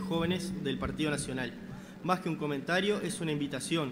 jóvenes del Partido Nacional. Más que un comentario, es una invitación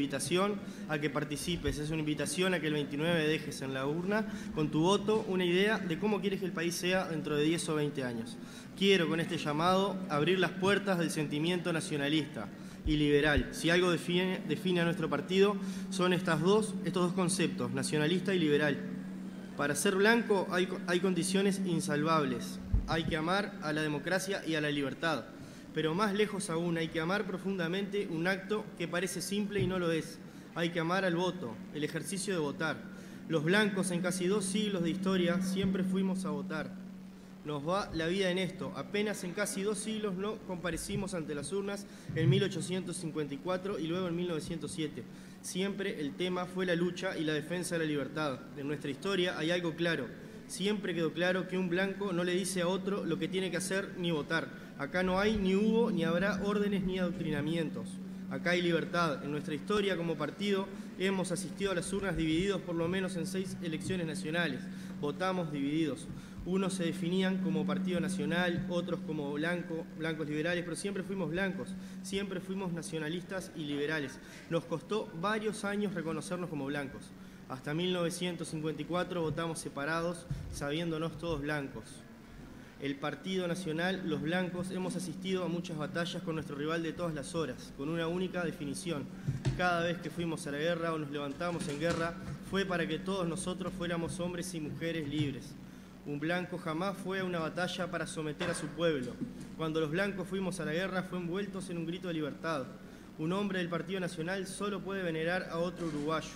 a que participes, es una invitación a que el 29 dejes en la urna con tu voto una idea de cómo quieres que el país sea dentro de 10 o 20 años. Quiero con este llamado abrir las puertas del sentimiento nacionalista y liberal. Si algo define a nuestro partido son estos dos conceptos, nacionalista y liberal. Para ser blanco hay condiciones insalvables. Hay que amar a la democracia y a la libertad. Pero más lejos aún, hay que amar profundamente un acto que parece simple y no lo es. Hay que amar al voto, el ejercicio de votar. Los blancos en casi 2 siglos de historia siempre fuimos a votar. Nos va la vida en esto. Apenas en casi 2 siglos no comparecimos ante las urnas en 1854 y luego en 1907. Siempre el tema fue la lucha y la defensa de la libertad. En nuestra historia hay algo claro. Siempre quedó claro que un blanco no le dice a otro lo que tiene que hacer ni votar. Acá no hay, ni hubo, ni habrá órdenes ni adoctrinamientos. Acá hay libertad. En nuestra historia como partido hemos asistido a las urnas divididos por lo menos en 6 elecciones nacionales. Votamos divididos. Unos se definían como partido nacional, otros como blancos liberales, pero siempre fuimos blancos, siempre fuimos nacionalistas y liberales. Nos costó varios años reconocernos como blancos. Hasta 1954 votamos separados, sabiéndonos todos blancos. El Partido Nacional, los blancos, hemos asistido a muchas batallas con nuestro rival de todas las horas, con una única definición. Cada vez que fuimos a la guerra o nos levantamos en guerra, fue para que todos nosotros fuéramos hombres y mujeres libres. Un blanco jamás fue a una batalla para someter a su pueblo. Cuando los blancos fuimos a la guerra, fue envueltos en un grito de libertad. Un hombre del Partido Nacional solo puede venerar a otro uruguayo.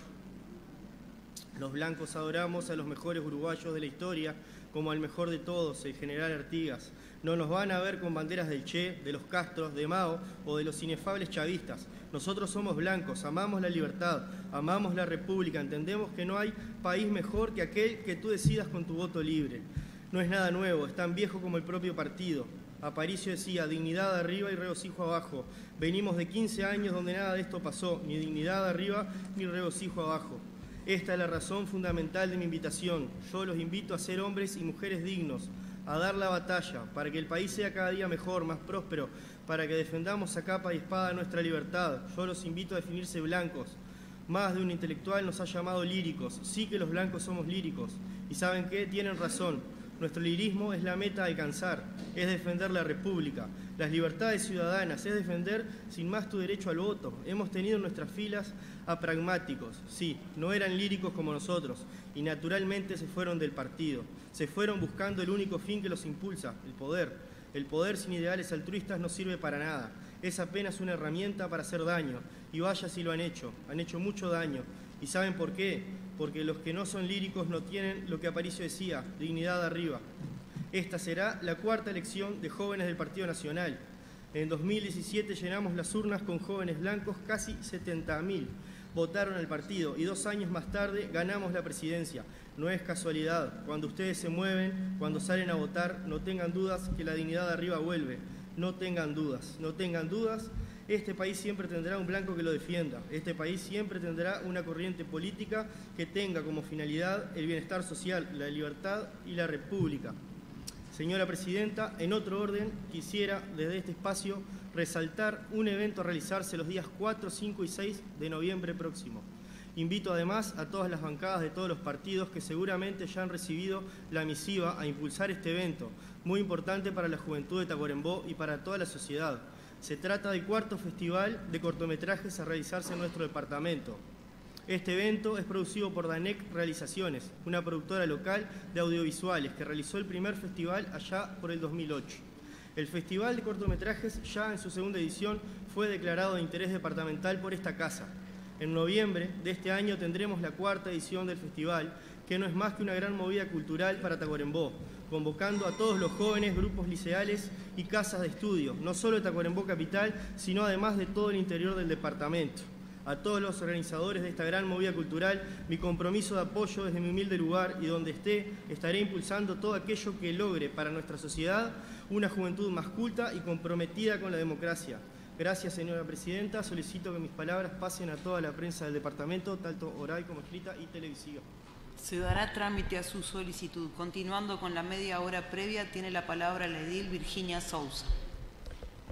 Los blancos adoramos a los mejores uruguayos de la historia, como al mejor de todos, el general Artigas. No nos van a ver con banderas del Che, de los Castros, de Mao o de los inefables chavistas. Nosotros somos blancos, amamos la libertad, amamos la república, entendemos que no hay país mejor que aquel que tú decidas con tu voto libre. No es nada nuevo, es tan viejo como el propio partido. Aparicio decía, dignidad arriba y regocijo abajo. Venimos de 15 años donde nada de esto pasó, ni dignidad arriba ni regocijo abajo. Esta es la razón fundamental de mi invitación. Yo los invito a ser hombres y mujeres dignos, a dar la batalla, para que el país sea cada día mejor, más próspero, para que defendamos a capa y espada nuestra libertad. Yo los invito a definirse blancos. Más de un intelectual nos ha llamado líricos. Sí que los blancos somos líricos. ¿Y saben qué? Tienen razón. Nuestro lirismo es la meta a alcanzar, es defender la república, las libertades ciudadanas, es defender sin más tu derecho al voto. Hemos tenido en nuestras filas a pragmáticos, sí, no eran líricos como nosotros, y naturalmente se fueron del partido, se fueron buscando el único fin que los impulsa, el poder. El poder sin ideales altruistas no sirve para nada, es apenas una herramienta para hacer daño, y vaya si lo han hecho mucho daño. ¿Y saben por qué? Porque los que no son líricos no tienen lo que Aparicio decía, dignidad arriba. Esta será la 4ª elección de jóvenes del Partido Nacional. En 2017 llenamos las urnas con jóvenes blancos, casi 70.000 votaron al partido y 2 años más tarde ganamos la presidencia. No es casualidad, cuando ustedes se mueven, cuando salen a votar, no tengan dudas que la dignidad arriba vuelve. No tengan dudas, no tengan dudas. Este país siempre tendrá un blanco que lo defienda. Este país siempre tendrá una corriente política que tenga como finalidad el bienestar social, la libertad y la república. Señora Presidenta, en otro orden, quisiera desde este espacio resaltar un evento a realizarse los días 4, 5 y 6 de noviembre próximo. Invito además a todas las bancadas de todos los partidos que seguramente ya han recibido la misiva a impulsar este evento, muy importante para la juventud de Tacuarembó y para toda la sociedad. Se trata del 4º festival de cortometrajes a realizarse en nuestro departamento. Este evento es producido por Danec Realizaciones, una productora local de audiovisuales que realizó el primer festival allá por el 2008. El Festival de Cortometrajes, ya en su 2ª edición, fue declarado de interés departamental por esta casa. En noviembre de este año tendremos la 4ª edición del festival, que no es más que una gran movida cultural para Tacuarembó, convocando a todos los jóvenes, grupos liceales y casas de estudio, no solo de Tacuarembó capital, sino además de todo el interior del departamento. A todos los organizadores de esta gran movida cultural, mi compromiso de apoyo desde mi humilde lugar y donde esté, estaré impulsando todo aquello que logre para nuestra sociedad una juventud más culta y comprometida con la democracia. Gracias, señora Presidenta. Solicito que mis palabras pasen a toda la prensa del departamento, tanto oral como escrita y televisiva. Se dará trámite a su solicitud. Continuando con la media hora previa, tiene la palabra la edil Virginia Sousa.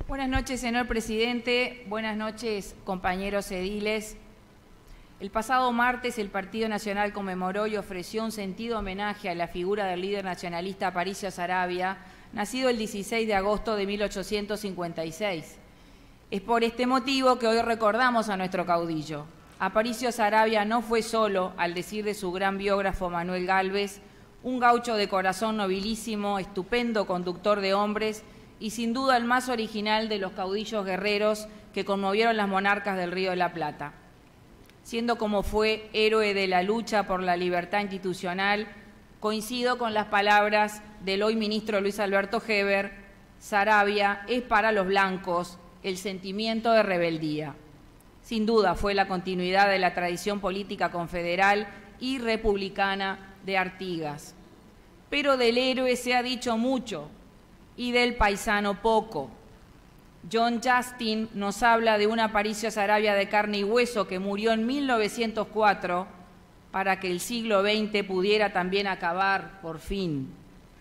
Buenas noches, señor presidente. Buenas noches, compañeros ediles. El pasado martes el Partido Nacional conmemoró y ofreció un sentido homenaje a la figura del líder nacionalista Aparicio Saravia, nacido el 16 de agosto de 1856. Es por este motivo que hoy recordamos a nuestro caudillo. Aparicio Saravia no fue solo, al decir de su gran biógrafo Manuel Gálvez, un gaucho de corazón nobilísimo, estupendo conductor de hombres y sin duda el más original de los caudillos guerreros que conmovieron las monarcas del Río de la Plata. Siendo como fue héroe de la lucha por la libertad institucional, coincido con las palabras del hoy ministro Luis Alberto Heber: Saravia es para los blancos el sentimiento de rebeldía. Sin duda fue la continuidad de la tradición política confederal y republicana de Artigas. Pero del héroe se ha dicho mucho y del paisano poco. John Justin nos habla de un Aparicio Saravia de carne y hueso que murió en 1904 para que el siglo XX pudiera también acabar por fin.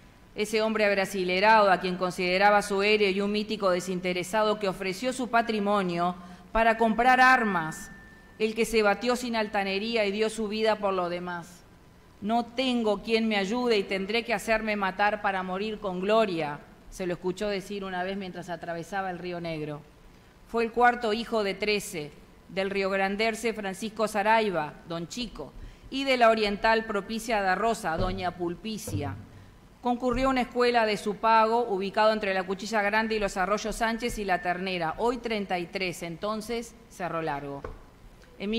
Ese hombre abrasilerado a quien consideraba su héroe y un mítico desinteresado que ofreció su patrimonio para comprar armas, el que se batió sin altanería y dio su vida por lo demás. No tengo quien me ayude y tendré que hacerme matar para morir con gloria, se lo escuchó decir una vez mientras atravesaba el Río Negro. Fue el cuarto hijo de 13, del riograndense Francisco Saraiva, don Chico, y de la oriental Propicia da Rosa, doña Pulpicia. Concurrió a una escuela de su pago, ubicado entre la Cuchilla Grande y los Arroyos Sánchez y La Ternera, hoy 33, entonces Cerro Largo. En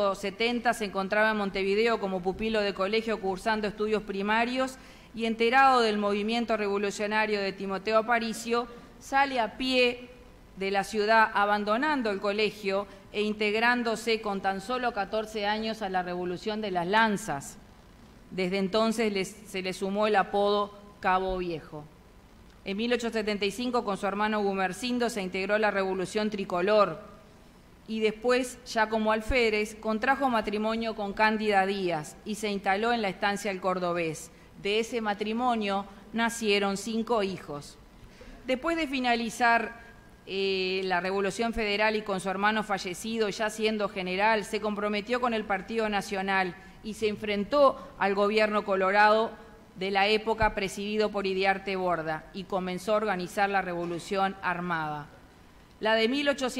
1870 se encontraba en Montevideo como pupilo de colegio cursando estudios primarios y enterado del movimiento revolucionario de Timoteo Aparicio, sale a pie de la ciudad abandonando el colegio e integrándose con tan solo 14 años a la Revolución de las Lanzas. Desde entonces se le sumó el apodo Cabo Viejo. En 1875 con su hermano Gumersindo se integró a la Revolución Tricolor y después, ya como alférez, contrajo matrimonio con Cándida Díaz y se instaló en la estancia El Cordobés. De ese matrimonio nacieron 5 hijos. Después de finalizar la Revolución Federal y con su hermano fallecido, ya siendo general, se comprometió con el Partido Nacional y se enfrentó al gobierno colorado de la época presidido por Iriarte Borda y comenzó a organizar la Revolución Armada. La de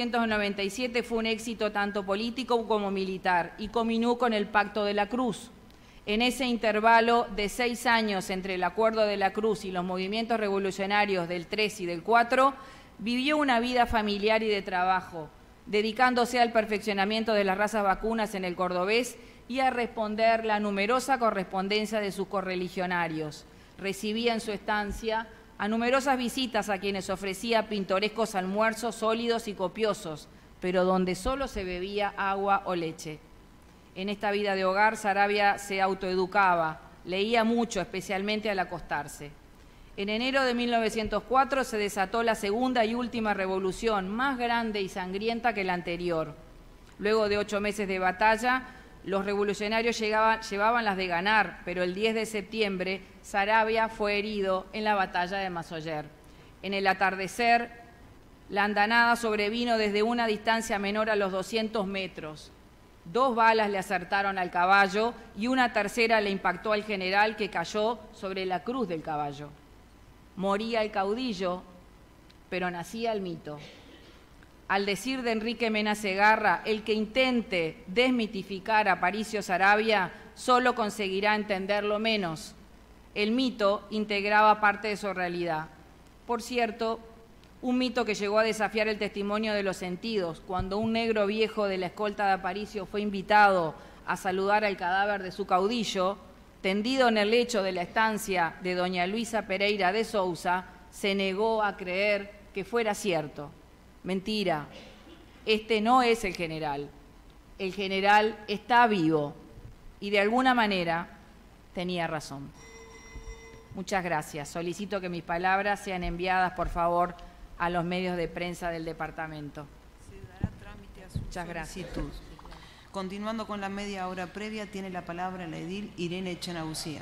1897 fue un éxito tanto político como militar y culminó con el Pacto de la Cruz. En ese intervalo de 6 años entre el Acuerdo de la Cruz y los movimientos revolucionarios del 3 y del 4, vivió una vida familiar y de trabajo, dedicándose al perfeccionamiento de las razas vacunas en el Cordobés y a responder la numerosa correspondencia de sus correligionarios. Recibía en su estancia a numerosas visitas a quienes ofrecía pintorescos almuerzos sólidos y copiosos, pero donde solo se bebía agua o leche. En esta vida de hogar, Saravia se autoeducaba, leía mucho, especialmente al acostarse. En enero de 1904 se desató la segunda y última revolución, más grande y sangrienta que la anterior. Luego de 8 meses de batalla, los revolucionarios llevaban las de ganar, pero el 10 de septiembre Saravia fue herido en la batalla de Mazoyer. En el atardecer, la andanada sobrevino desde una distancia menor a los 200 metros. 2 balas le acertaron al caballo y una tercera le impactó al general, que cayó sobre la cruz del caballo. Moría el caudillo, pero nacía el mito. Al decir de Enrique Mena Segarra, el que intente desmitificar a Aparicio Saravia solo conseguirá entenderlo menos. El mito integraba parte de su realidad. Por cierto, un mito que llegó a desafiar el testimonio de los sentidos, cuando un negro viejo de la escolta de Aparicio fue invitado a saludar al cadáver de su caudillo, tendido en el lecho de la estancia de doña Luisa Pereira de Sousa, se negó a creer que fuera cierto. Mentira, este no es el general. El general está vivo y de alguna manera tenía razón. Muchas gracias. Solicito que mis palabras sean enviadas, por favor, a los medios de prensa del departamento. Se dará trámite a su Muchas gracias. solicitud. Continuando con la media hora previa, tiene la palabra la edil Irene Echanabucía.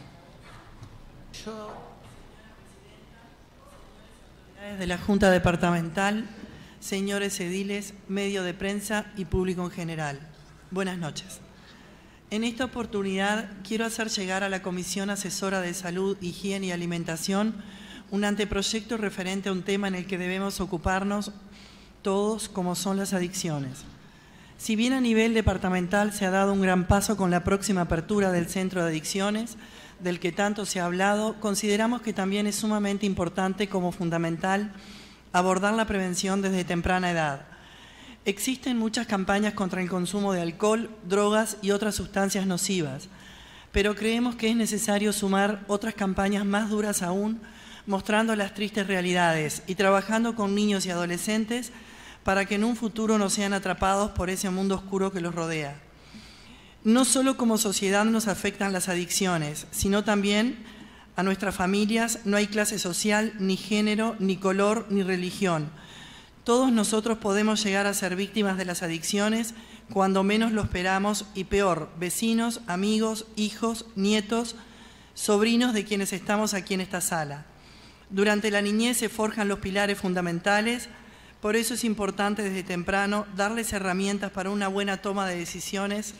Desde la Junta Departamental señores ediles, medio de prensa y público en general. Buenas noches. En esta oportunidad quiero hacer llegar a la Comisión Asesora de Salud, Higiene y Alimentación un anteproyecto referente a un tema en el que debemos ocuparnos todos, como son las adicciones. Si bien a nivel departamental se ha dado un gran paso con la próxima apertura del Centro de Adicciones, del que tanto se ha hablado, consideramos que también es sumamente importante como fundamental abordar la prevención desde temprana edad. Existen muchas campañas contra el consumo de alcohol, drogas y otras sustancias nocivas, pero creemos que es necesario sumar otras campañas más duras aún, mostrando las tristes realidades y trabajando con niños y adolescentes para que en un futuro no sean atrapados por ese mundo oscuro que los rodea. No solo como sociedad nos afectan las adicciones, sino también a nuestras familias. No hay clase social, ni género, ni color, ni religión. Todos nosotros podemos llegar a ser víctimas de las adicciones cuando menos lo esperamos y peor, vecinos, amigos, hijos, nietos, sobrinos de quienes estamos aquí en esta sala. Durante la niñez se forjan los pilares fundamentales, por eso es importante desde temprano darles herramientas para una buena toma de decisiones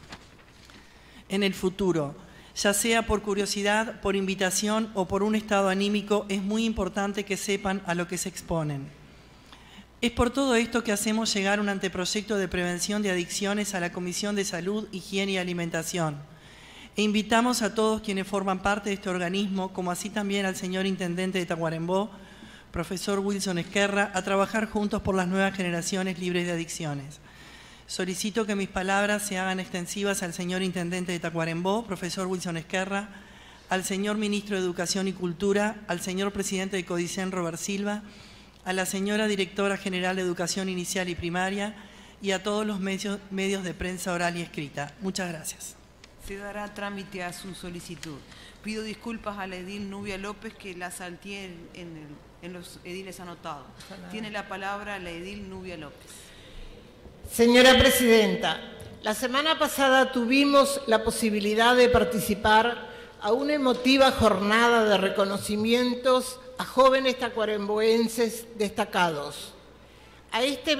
en el futuro, ya sea por curiosidad, por invitación o por un estado anímico. Es muy importante que sepan a lo que se exponen. Es por todo esto que hacemos llegar un anteproyecto de prevención de adicciones a la Comisión de Salud, Higiene y Alimentación. E invitamos a todos quienes forman parte de este organismo, como así también al señor Intendente de Tacuarembó, profesor Wilson Esquerra, a trabajar juntos por las nuevas generaciones libres de adicciones. Solicito que mis palabras se hagan extensivas al señor Intendente de Tacuarembó, profesor Wilson Esquerra, al señor Ministro de Educación y Cultura, al señor Presidente de Codicen, Robert Silva, a la señora Directora General de Educación Inicial y Primaria y a todos los medios de prensa oral y escrita. Muchas gracias. Se dará trámite a su solicitud. Pido disculpas a la edil Nubia López, que la salteé en los ediles anotados. Tiene la palabra la edil Nubia López. Señora Presidenta, la semana pasada tuvimos la posibilidad de participar a una emotiva jornada de reconocimientos a jóvenes tacuaremboenses destacados. A este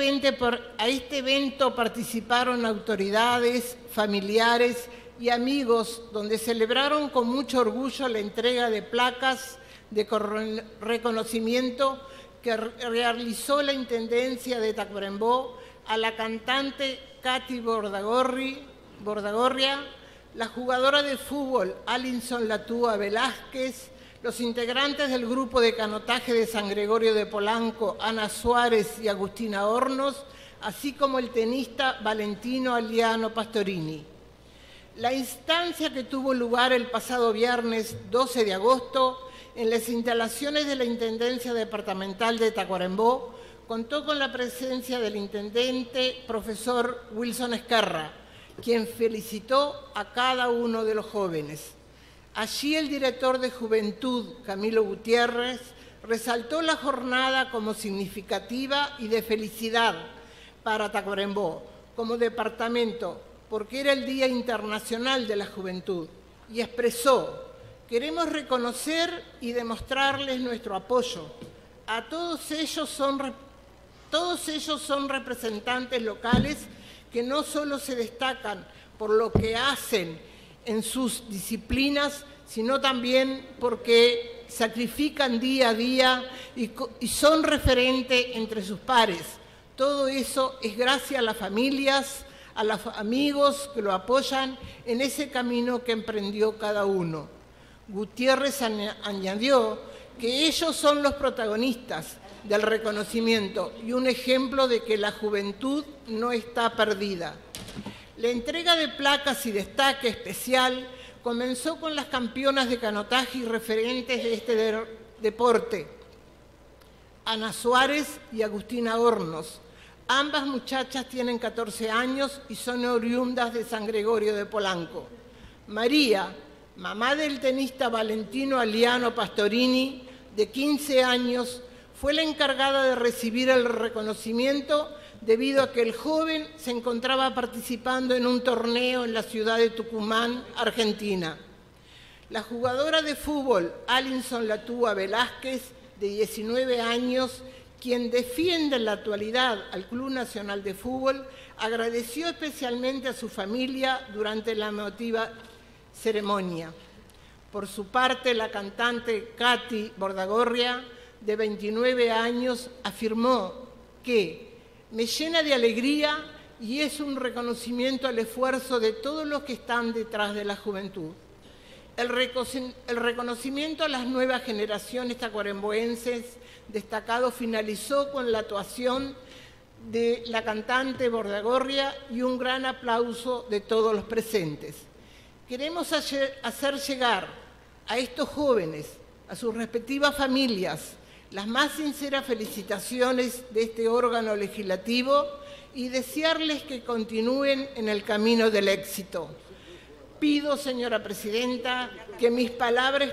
evento participaron autoridades, familiares y amigos, donde celebraron con mucho orgullo la entrega de placas de reconocimiento que realizó la Intendencia de Tacuarembó a la cantante Katy Bordagorria, la jugadora de fútbol Alinson Latúa Velázquez, los integrantes del grupo de canotaje de San Gregorio de Polanco, Ana Suárez y Agustina Hornos, así como el tenista Valentino Aliano Pastorini. La instancia que tuvo lugar el pasado viernes 12 de agosto en las instalaciones de la Intendencia Departamental de Tacuarembó contó con la presencia del intendente profesor Wilson Esquerra, quien felicitó a cada uno de los jóvenes. Allí el director de Juventud, Camilo Gutiérrez, resaltó la jornada como significativa y de felicidad para Tacuarembó como departamento, porque era el Día Internacional de la Juventud, y expresó: queremos reconocer y demostrarles nuestro apoyo. A todos ellos son representantes locales que no solo se destacan por lo que hacen en sus disciplinas, sino también porque sacrifican día a día y son referente entre sus pares. Todo eso es gracias a las familias, a los amigos que lo apoyan en ese camino que emprendió cada uno. Gutiérrez añadió que ellos son los protagonistas del reconocimiento y un ejemplo de que la juventud no está perdida. La entrega de placas y destaque especial comenzó con las campeonas de canotaje y referentes de este deporte, Ana Suárez y Agustina Hornos. Ambas muchachas tienen 14 años y son oriundas de San Gregorio de Polanco. María, mamá del tenista Valentino Aliano Pastorini, de 15 años, fue la encargada de recibir el reconocimiento debido a que el joven se encontraba participando en un torneo en la ciudad de Tucumán, Argentina. La jugadora de fútbol Alinson Latúa Velázquez, de 19 años, quien defiende en la actualidad al Club Nacional de Fútbol, agradeció especialmente a su familia durante la emotiva ceremonia. Por su parte, la cantante Katy Bordagorria, de 29 años, afirmó que me llena de alegría y es un reconocimiento al esfuerzo de todos los que están detrás de la juventud. El reconocimiento a las nuevas generaciones tacuarembóenses destacado finalizó con la actuación de la cantante Bordagorria y un gran aplauso de todos los presentes. Queremos hacer llegar a estos jóvenes, a sus respectivas familias, las más sinceras felicitaciones de este órgano legislativo y desearles que continúen en el camino del éxito. Pido, señora presidenta, que mis palabras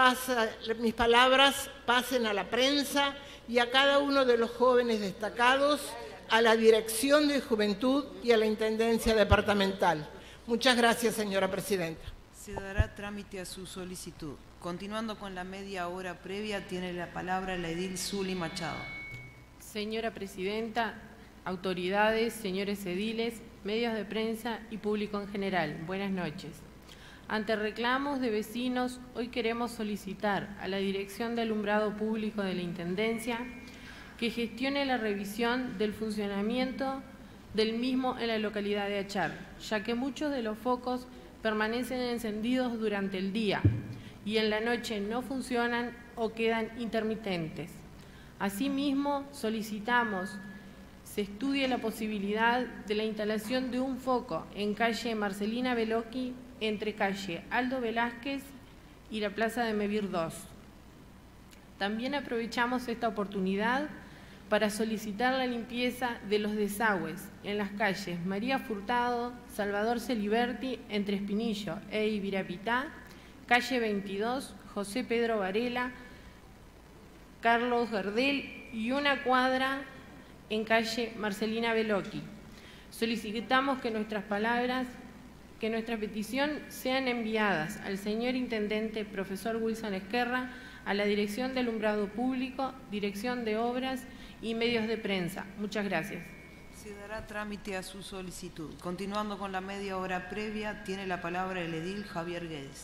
pasen a la prensa y a cada uno de los jóvenes destacados, a la Dirección de Juventud y a la Intendencia Departamental. Muchas gracias, señora presidenta. Se dará trámite a su solicitud. Continuando con la media hora previa, tiene la palabra la edil Zuli Machado. Señora presidenta, autoridades, señores ediles, medios de prensa y público en general, buenas noches. Ante reclamos de vecinos, hoy queremos solicitar a la Dirección de Alumbrado Público de la Intendencia que gestione la revisión del funcionamiento del mismo en la localidad de Achar, ya que muchos de los focos permanecen encendidos durante el día y en la noche no funcionan o quedan intermitentes. Asimismo, solicitamos se estudie la posibilidad de la instalación de un foco en calle Marcelina Bellocchi, entre calle Aldo Velázquez y la Plaza de Mevir 2. También aprovechamos esta oportunidad para solicitar la limpieza de los desagües en las calles María Furtado, Salvador Celiberti, entre Espinillo e Ibirapitá, calle 22, José Pedro Varela, Carlos Gardel y una cuadra en calle Marcelina Bellocchi. Solicitamos que nuestra petición sean enviadas al señor Intendente, profesor Wilson Esquerra, a la Dirección de Alumbrado Público, Dirección de Obras y Medios de Prensa. Muchas gracias. Se dará trámite a su solicitud. Continuando con la media hora previa, tiene la palabra el edil Javier Guedes.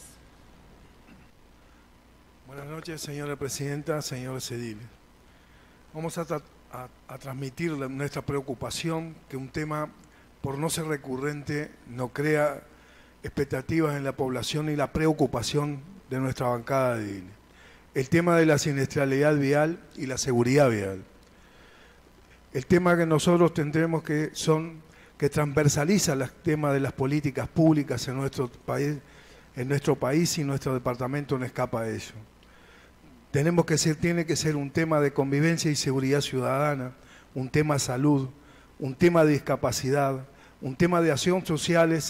Buenas noches, señora presidenta, señores ediles. Vamos a transmitir nuestra preocupación que un tema, por no ser recurrente, no crea expectativas en la población y la preocupación de nuestra bancada de ediles. El tema de la siniestralidad vial y la seguridad vial. El tema que nosotros tendremos que transversaliza el tema de las políticas públicas en nuestro país y nuestro departamento no escapa de ello. Tiene que ser un tema de convivencia y seguridad ciudadana, un tema de salud, un tema de discapacidad, un tema de acciones sociales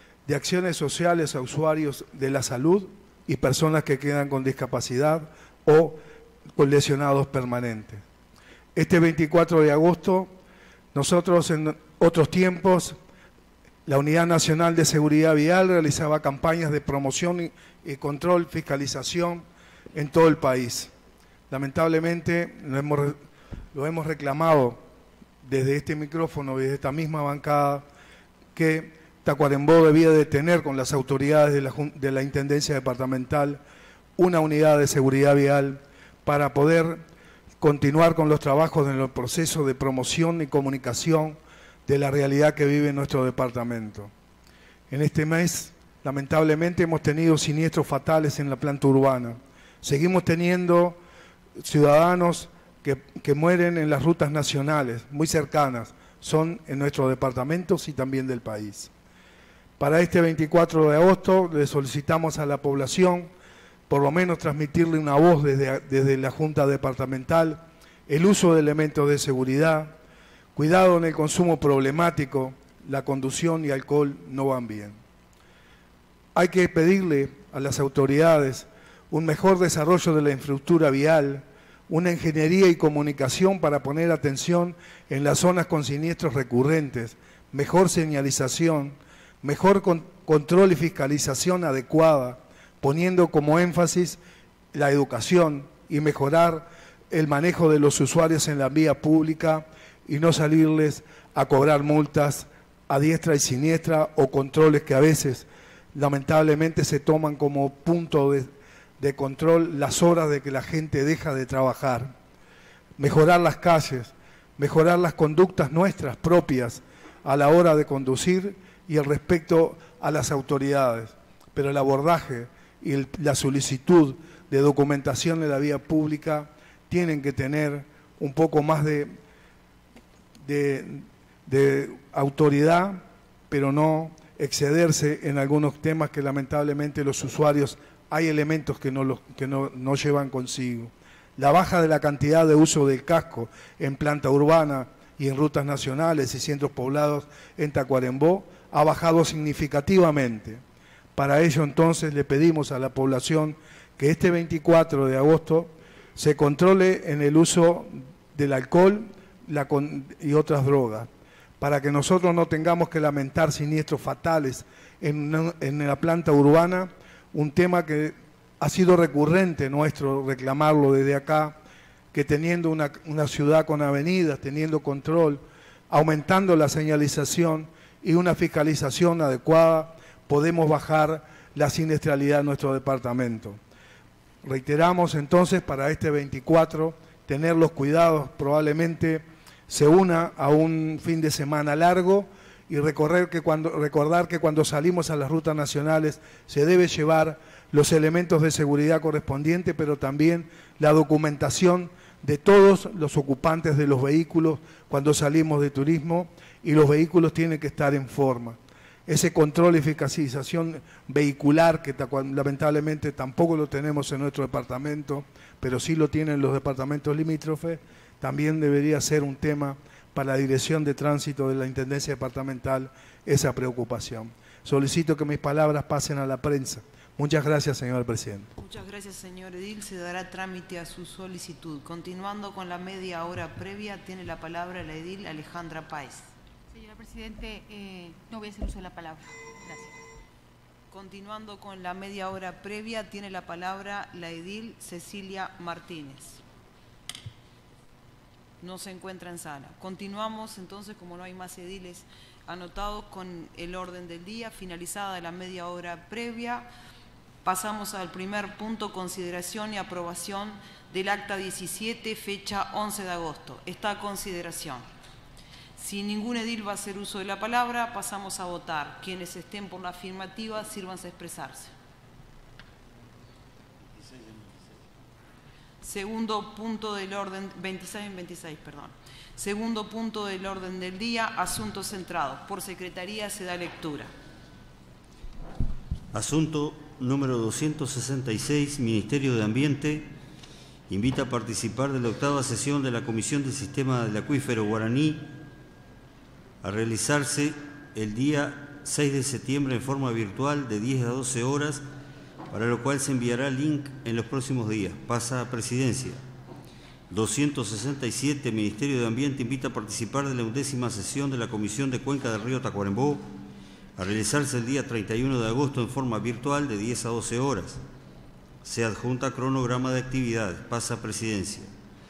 a usuarios de la salud y personas que quedan con discapacidad o con lesionados permanentes. Este 24 de agosto, nosotros en otros tiempos, la Unidad Nacional de Seguridad Vial realizaba campañas de promoción y control, fiscalización en todo el país. Lamentablemente lo hemos reclamado desde este micrófono y desde esta misma bancada que Tacuarembó debía de tener con las autoridades de la Intendencia Departamental una unidad de seguridad vial para poder continuar con los trabajos en el proceso de promoción y comunicación de la realidad que vive nuestro departamento. En este mes, lamentablemente, hemos tenido siniestros fatales en la planta urbana. Seguimos teniendo ciudadanos que mueren en las rutas nacionales, muy cercanas, son en nuestros departamentos y también del país. Para este 24 de agosto le solicitamos a la población, por lo menos transmitirle una voz desde la Junta Departamental, el uso de elementos de seguridad, cuidado en el consumo problemático, la conducción y alcohol no van bien. Hay que pedirle a las autoridades un mejor desarrollo de la infraestructura vial, una ingeniería y comunicación para poner atención en las zonas con siniestros recurrentes, mejor señalización, mejor control y fiscalización adecuada, poniendo como énfasis la educación y mejorar el manejo de los usuarios en la vía pública y no salirles a cobrar multas a diestra y siniestra o controles que a veces lamentablemente se toman como punto de control las horas de que la gente deja de trabajar. Mejorar las calles, mejorar las conductas nuestras propias a la hora de conducir y el respeto a las autoridades. Pero el abordaje y la solicitud de documentación de la vía pública tienen que tener un poco más de autoridad, pero no excederse en algunos temas que lamentablemente los usuarios hay elementos que no llevan consigo. La baja de la cantidad de uso del casco en planta urbana y en rutas nacionales y centros poblados en Tacuarembó ha bajado significativamente. Para ello entonces le pedimos a la población que este 24 de agosto se controle en el uso del alcohol y otras drogas, para que nosotros no tengamos que lamentar siniestros fatales en la planta urbana, un tema que ha sido recurrente nuestro reclamarlo desde acá, que teniendo una ciudad con avenidas, teniendo control, aumentando la señalización y una fiscalización adecuada, podemos bajar la siniestralidad en nuestro departamento. Reiteramos entonces para este 24 tener los cuidados, probablemente se una a un fin de semana largo y recordar que cuando salimos a las rutas nacionales se debe llevar los elementos de seguridad correspondientes, pero también la documentación de todos los ocupantes de los vehículos cuando salimos de turismo, y los vehículos tienen que estar en forma. Ese control y fiscalización vehicular, que lamentablemente tampoco lo tenemos en nuestro departamento, pero sí lo tienen los departamentos limítrofes, también debería ser un tema para la Dirección de Tránsito de la Intendencia Departamental, esa preocupación. Solicito que mis palabras pasen a la prensa. Muchas gracias, señor presidente. Muchas gracias, señor edil. Se dará trámite a su solicitud. Continuando con la media hora previa, tiene la palabra la edil Alejandra Páez. Señor presidente, no voy a hacer uso de la palabra. Gracias. Continuando con la media hora previa, tiene la palabra la edil Cecilia Martínez. No se encuentra en sala. Continuamos entonces, como no hay más ediles anotados, con el orden del día. Finalizada la media hora previa, pasamos al primer punto, consideración y aprobación del acta 17, fecha 11 de agosto. Está a consideración. Si ningún edil va a hacer uso de la palabra, pasamos a votar. Quienes estén por la afirmativa, sírvanse a expresarse. Segundo punto del orden, 26, perdón. Segundo punto del orden del día, asuntos centrados. Por secretaría se da lectura. Asunto número 266, Ministerio de Ambiente invita a participar de la 8ª sesión de la Comisión del Sistema del Acuífero Guaraní a realizarse el día 6 de septiembre en forma virtual de 10 a 12 horas, para lo cual se enviará el link en los próximos días. Pasa a Presidencia. 267, Ministerio de Ambiente invita a participar de la 11ª sesión de la Comisión de Cuenca del Río Tacuarembó a realizarse el día 31 de agosto en forma virtual de 10 a 12 horas. Se adjunta cronograma de actividades. Pasa a Presidencia.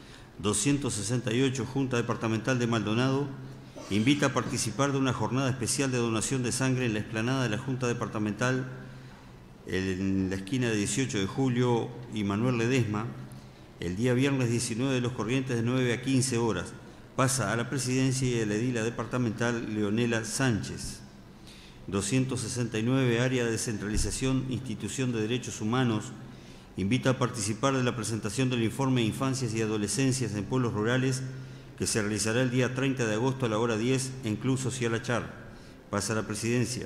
268, Junta Departamental de Maldonado invita a participar de una jornada especial de donación de sangre en la explanada de la Junta Departamental en la esquina de 18 de julio y Manuel Ledesma, el día viernes 19 de los Corrientes de 9 a 15 horas. Pasa a la Presidencia y a la edila departamental Leonela Sánchez. 269, Área de Descentralización, Institución de Derechos Humanos, invita a participar de la presentación del informe Infancias y Adolescencias en Pueblos Rurales, que se realizará el día 30 de agosto a la hora 10 en Club Social Achar. Pasa a la Presidencia.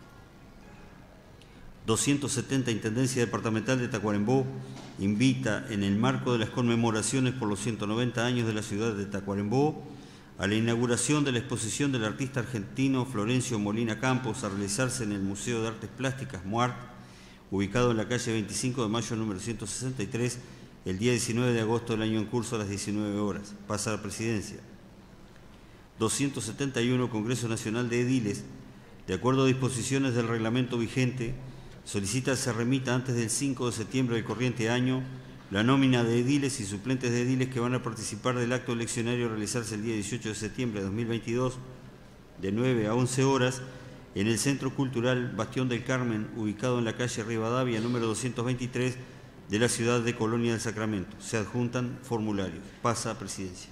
270, Intendencia Departamental de Tacuarembó invita, en el marco de las conmemoraciones por los 190 años de la ciudad de Tacuarembó, a la inauguración de la exposición del artista argentino Florencio Molina Campos a realizarse en el Museo de Artes Plásticas MUART, ubicado en la calle 25 de mayo número 163, el día 19 de agosto del año en curso a las 19 horas. Pasa a la Presidencia. 271, Congreso Nacional de Ediles, de acuerdo a disposiciones del reglamento vigente, solicita se remita antes del 5 de septiembre del corriente año la nómina de ediles y suplentes de ediles que van a participar del acto eleccionario a realizarse el día 18 de septiembre de 2022, de 9 a 11 horas, en el Centro Cultural Bastión del Carmen, ubicado en la calle Rivadavia, número 223, de la ciudad de Colonia del Sacramento. Se adjuntan formularios. Pasa a presidencia.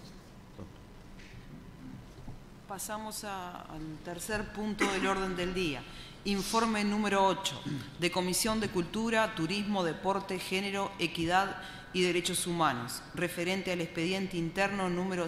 Pasamos al tercer punto del orden del día. Informe número 8, de Comisión de Cultura, Turismo, Deporte, Género, Equidad y Derechos Humanos, referente al expediente interno número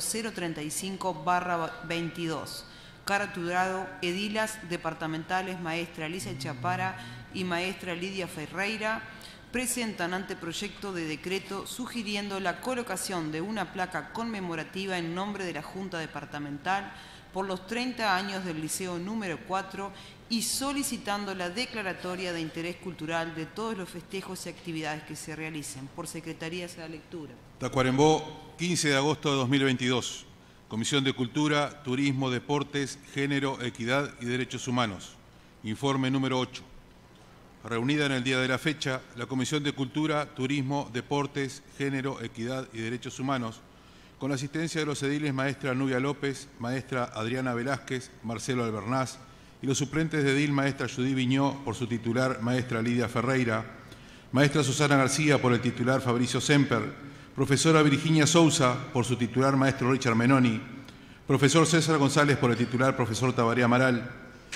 035/22, caratulado Edilas Departamentales Maestra Alicia Chapara y Maestra Lidia Ferreira, presentan anteproyecto de decreto sugiriendo la colocación de una placa conmemorativa en nombre de la Junta Departamental por los 30 años del Liceo número 4 y solicitando la declaratoria de interés cultural de todos los festejos y actividades que se realicen. Por Secretaría se da lectura. Tacuarembó, 15 de agosto de 2022. Comisión de Cultura, Turismo, Deportes, Género, Equidad y Derechos Humanos. Informe número 8. Reunida en el día de la fecha, la Comisión de Cultura, Turismo, Deportes, Género, Equidad y Derechos Humanos, con la asistencia de los ediles maestra Nubia López, maestra Adriana Velázquez, Marcelo Albernaz, y los suplentes de edil maestra Judy Viñó por su titular maestra Lidia Ferreira, maestra Susana García por el titular Fabricio Semper, profesora Virginia Sousa por su titular maestro Richard Menoni, profesor César González por el titular profesor Tabaré Amaral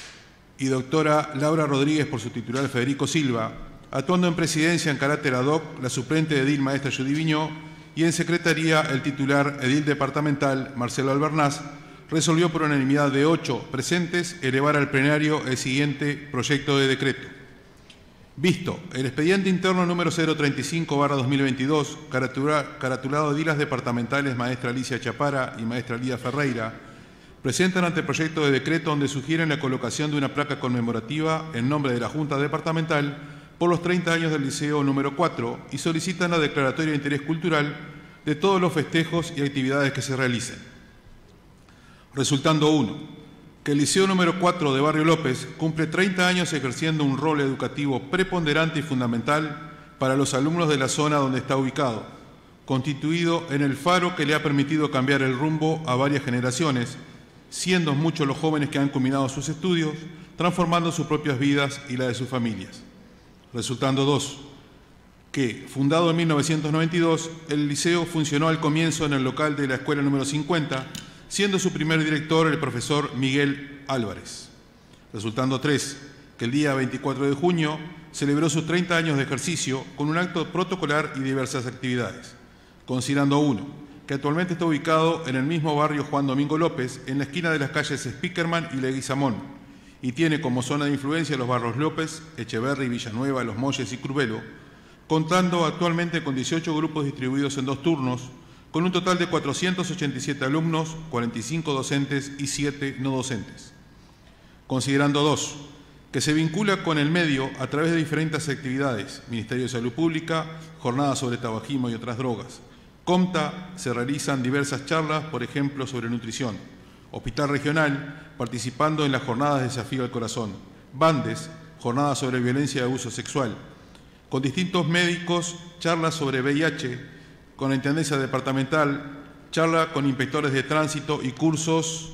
y doctora Laura Rodríguez por su titular Federico Silva, actuando en presidencia en carácter ad hoc la suplente de edil maestra Judy Viñó y en secretaría el titular edil departamental Marcelo Albernaz, resolvió por unanimidad de 8 presentes elevar al plenario el siguiente proyecto de decreto. Visto el expediente interno número 035/2022, caratulado edilas departamentales maestra Alicia Chapara y maestra Lidia Ferreira, presentan anteproyecto de decreto donde sugieren la colocación de una placa conmemorativa en nombre de la Junta Departamental por los 30 años del Liceo número 4 y solicitan la declaratoria de interés cultural de todos los festejos y actividades que se realicen. Resultando 1, que el Liceo número 4 de Barrio López cumple 30 años ejerciendo un rol educativo preponderante y fundamental para los alumnos de la zona donde está ubicado, constituido en el faro que le ha permitido cambiar el rumbo a varias generaciones, siendo muchos los jóvenes que han culminado sus estudios, transformando sus propias vidas y la de sus familias. Resultando 2, que, fundado en 1992, el liceo funcionó al comienzo en el local de la escuela número 50, siendo su primer director el profesor Miguel Álvarez. Resultando 3, que el día 24 de junio celebró sus 30 años de ejercicio con un acto protocolar y diversas actividades. Considerando 1, que actualmente está ubicado en el mismo barrio Juan Domingo López, en la esquina de las calles Spickerman y Leguizamón, y tiene como zona de influencia los barrios López, Echeverri, Villanueva, Los Molles y Curvelo, contando actualmente con 18 grupos distribuidos en 2 turnos, con un total de 487 alumnos, 45 docentes y 7 no docentes. Considerando 2, que se vincula con el medio a través de diferentes actividades, Ministerio de Salud Pública, jornadas sobre tabagismo y otras drogas. COMTA, se realizan diversas charlas, por ejemplo, sobre nutrición. Hospital Regional, participando en las jornadas de Desafío al Corazón. Bandes, jornadas sobre violencia y abuso sexual. Con distintos médicos, charlas sobre VIH, con la Intendencia Departamental, charla con inspectores de tránsito y cursos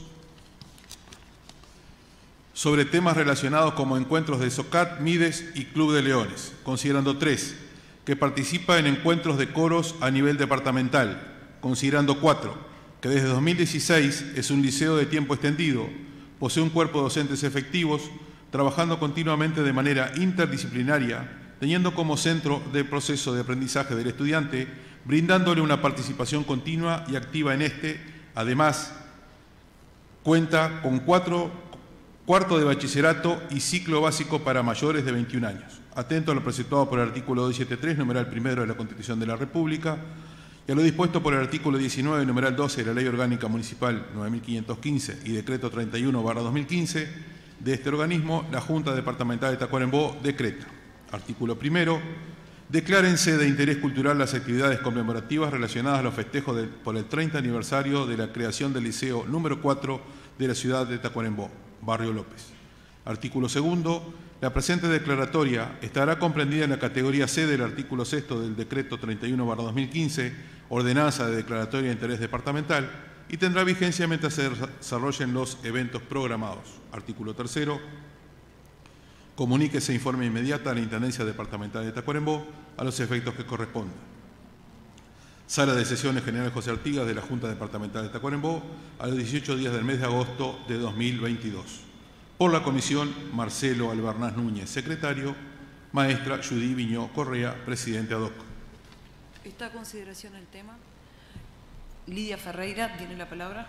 sobre temas relacionados como encuentros de SOCAT, MIDES y Club de Leones. Considerando 3, que participa en encuentros de coros a nivel departamental. Considerando 4, que desde 2016 es un liceo de tiempo extendido, posee un cuerpo de docentes efectivos, trabajando continuamente de manera interdisciplinaria, teniendo como centro del proceso de aprendizaje del estudiante, brindándole una participación continua y activa en este. Además, cuenta con cuarto de bachillerato y ciclo básico para mayores de 21 años. Atento a lo preceptuado por el artículo 273, numeral primero de la Constitución de la República, y a lo dispuesto por el artículo 19, numeral 12 de la Ley Orgánica Municipal 9515 y Decreto 31/2015 de este organismo, la Junta Departamental de Tacuarembó decreta. Artículo primero. Declárense de interés cultural las actividades conmemorativas relacionadas a los festejos por el 30 aniversario de la creación del Liceo número 4 de la ciudad de Tacuarembó, Barrio López. Artículo segundo. La presente declaratoria estará comprendida en la categoría C del artículo 6 del Decreto 31/2015, Ordenanza de Declaratoria de Interés Departamental, y tendrá vigencia mientras se desarrollen los eventos programados. Artículo 3. Comuníquese ese informe inmediata a la Intendencia Departamental de Tacuarembó a los efectos que correspondan. Sala de Sesiones General José Artigas de la Junta Departamental de Tacuarembó a los 18 días del mes de agosto de 2022. Por la comisión, Marcelo Albernaz Núñez, secretario. Maestra Judy Viñó Correa, presidente ad hoc. ¿Está a consideración el tema? Lidia Ferreira tiene la palabra.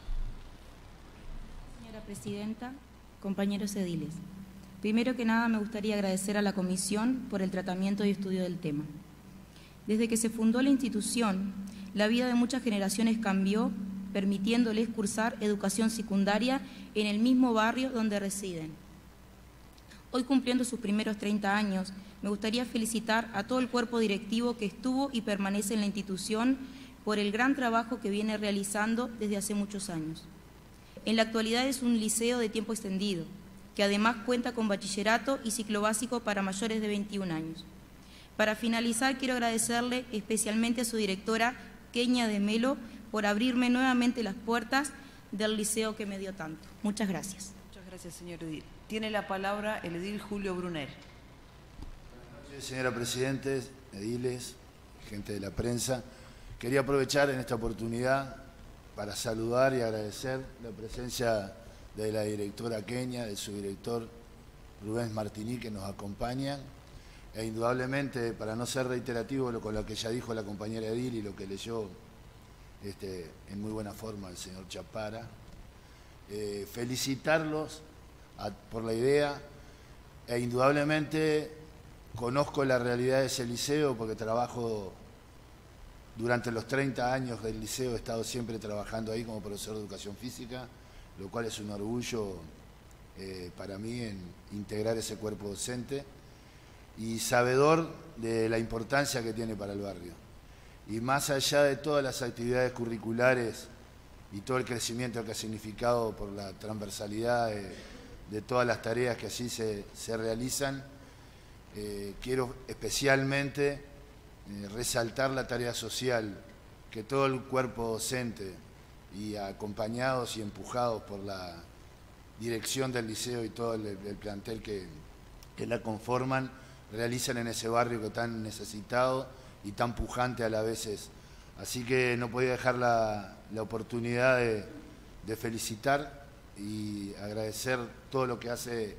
Señora Presidenta, compañeros ediles. Primero que nada me gustaría agradecer a la Comisión por el tratamiento y estudio del tema. Desde que se fundó la institución, la vida de muchas generaciones cambió, permitiéndoles cursar educación secundaria en el mismo barrio donde residen. Hoy, cumpliendo sus primeros 30 años, me gustaría felicitar a todo el cuerpo directivo que estuvo y permanece en la institución por el gran trabajo que viene realizando desde hace muchos años. En la actualidad es un liceo de tiempo extendido, que además cuenta con bachillerato y ciclo básico para mayores de 21 años. Para finalizar, quiero agradecerle especialmente a su directora, Kenia de Melo, por abrirme nuevamente las puertas del liceo que me dio tanto. Muchas gracias. Muchas gracias, señor edil. Tiene la palabra el edil Julio Brunel. Buenas noches, señora Presidenta, ediles, gente de la prensa. Quería aprovechar en esta oportunidad para saludar y agradecer la presencia de la directora Kenia, de su director Rubén Martini, que nos acompañan. E indudablemente, para no ser reiterativo con lo que ya dijo la compañera edil y lo que leyó en muy buena forma el señor Chapara, felicitarlos por la idea, e indudablemente conozco la realidad de ese liceo porque trabajo durante los 30 años del liceo, he estado siempre trabajando ahí como profesor de educación física, lo cual es un orgullo para mí en integrar ese cuerpo docente y sabedor de la importancia que tiene para el barrio. Y más allá de todas las actividades curriculares y todo el crecimiento que ha significado por la transversalidad de todas las tareas que así se realizan, quiero especialmente resaltar la tarea social que todo el cuerpo docente, y acompañados y empujados por la dirección del liceo y todo el plantel que la conforman, realizan en ese barrio que tan necesitado y tan pujante a la vez es. Así que no podía dejar la oportunidad de felicitar y agradecer todo lo que hace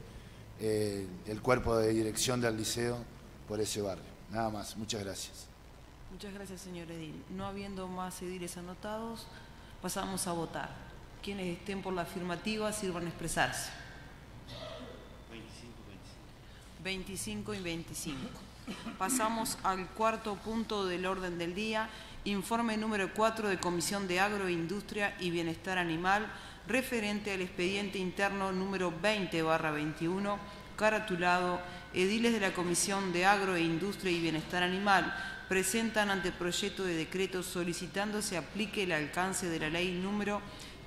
el cuerpo de dirección del liceo por ese barrio. Nada más, muchas gracias. Muchas gracias, señor edil. No habiendo más ediles anotados, pasamos a votar. Quienes estén por la afirmativa sirvan a expresarse. 25 y 25. Pasamos al cuarto punto del orden del día, informe número 4 de Comisión de Agroindustria y Bienestar Animal, referente al expediente interno número 20/21, caratulado ediles de la Comisión de Agroindustria y Bienestar Animal, presentan anteproyecto de decreto solicitando se aplique el alcance de la ley número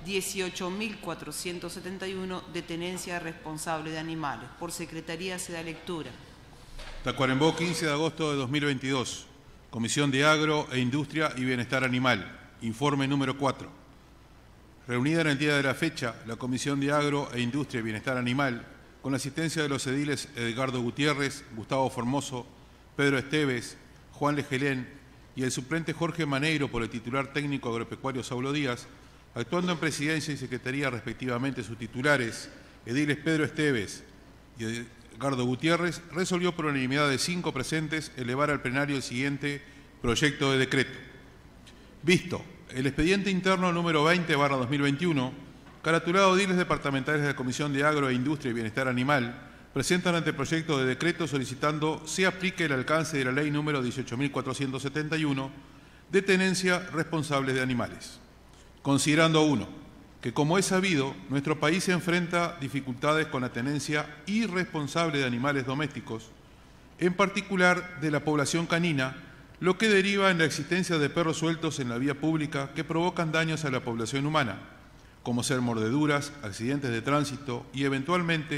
18.471 de tenencia responsable de animales. Por secretaría se da lectura. Tacuarembó, 15 de agosto de 2022. Comisión de Agro e Industria y Bienestar Animal. Informe número 4. Reunida en el día de la fecha, la Comisión de Agro e Industria y Bienestar Animal, con la asistencia de los ediles Edgardo Gutiérrez, Gustavo Formoso, Pedro Esteves, Juan Legelén y el suplente Jorge Maneiro por el titular técnico agropecuario Saulo Díaz, actuando en presidencia y secretaría respectivamente sus titulares, ediles Pedro Esteves y Edgardo Gutiérrez, resolvió por unanimidad de 5 presentes elevar al plenario el siguiente proyecto de decreto. Visto el expediente interno número 20/2021, caratulado ediles departamentales de la Comisión de Agro e Industria y Bienestar Animal, presentan anteproyecto de decreto solicitando se aplique el alcance de la ley número 18.471 de tenencia responsable de animales. Considerando 1, que como es sabido, nuestro país se enfrenta dificultades con la tenencia irresponsable de animales domésticos, en particular de la población canina, lo que deriva en la existencia de perros sueltos en la vía pública que provocan daños a la población humana, como ser mordeduras, accidentes de tránsito y eventualmente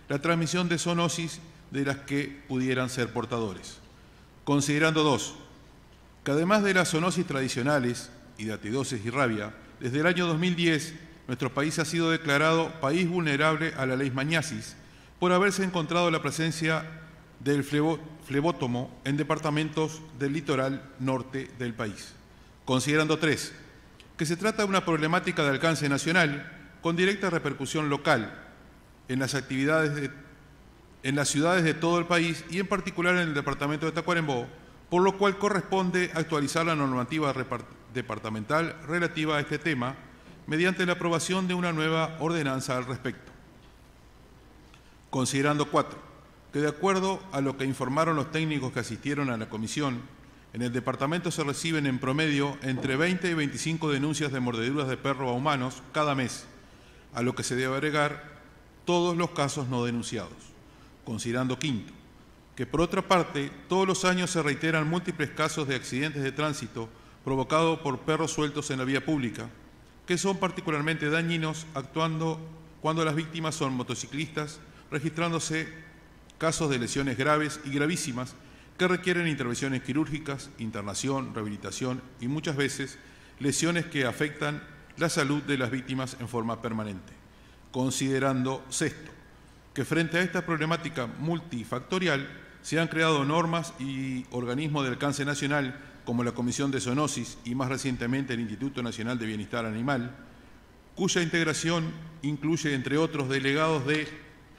la transmisión de zoonosis de las que pudieran ser portadores. Considerando 2, que además de las zoonosis tradicionales, hidatidosis y rabia, desde el año 2010 nuestro país ha sido declarado país vulnerable a la leishmaniasis por haberse encontrado la presencia del flebótomo en departamentos del litoral norte del país. Considerando 3, que se trata de una problemática de alcance nacional con directa repercusión local en las actividades en las ciudades de todo el país y en particular en el departamento de Tacuarembó, por lo cual corresponde actualizar la normativa departamental relativa a este tema mediante la aprobación de una nueva ordenanza al respecto. Considerando 4, que de acuerdo a lo que informaron los técnicos que asistieron a la comisión, en el departamento se reciben en promedio entre 20 y 25 denuncias de mordeduras de perro a humanos cada mes, a lo que se debe agregar todos los casos no denunciados. Considerando 5, que por otra parte, todos los años se reiteran múltiples casos de accidentes de tránsito provocados por perros sueltos en la vía pública, que son particularmente dañinos actuando cuando las víctimas son motociclistas, registrándose casos de lesiones graves y gravísimas que requieren intervenciones quirúrgicas, internación, rehabilitación y muchas veces lesiones que afectan la salud de las víctimas en forma permanente. Considerando 6, que frente a esta problemática multifactorial se han creado normas y organismos de alcance nacional como la Comisión de Zoonosis y más recientemente el Instituto Nacional de Bienestar Animal, cuya integración incluye, entre otros, delegados de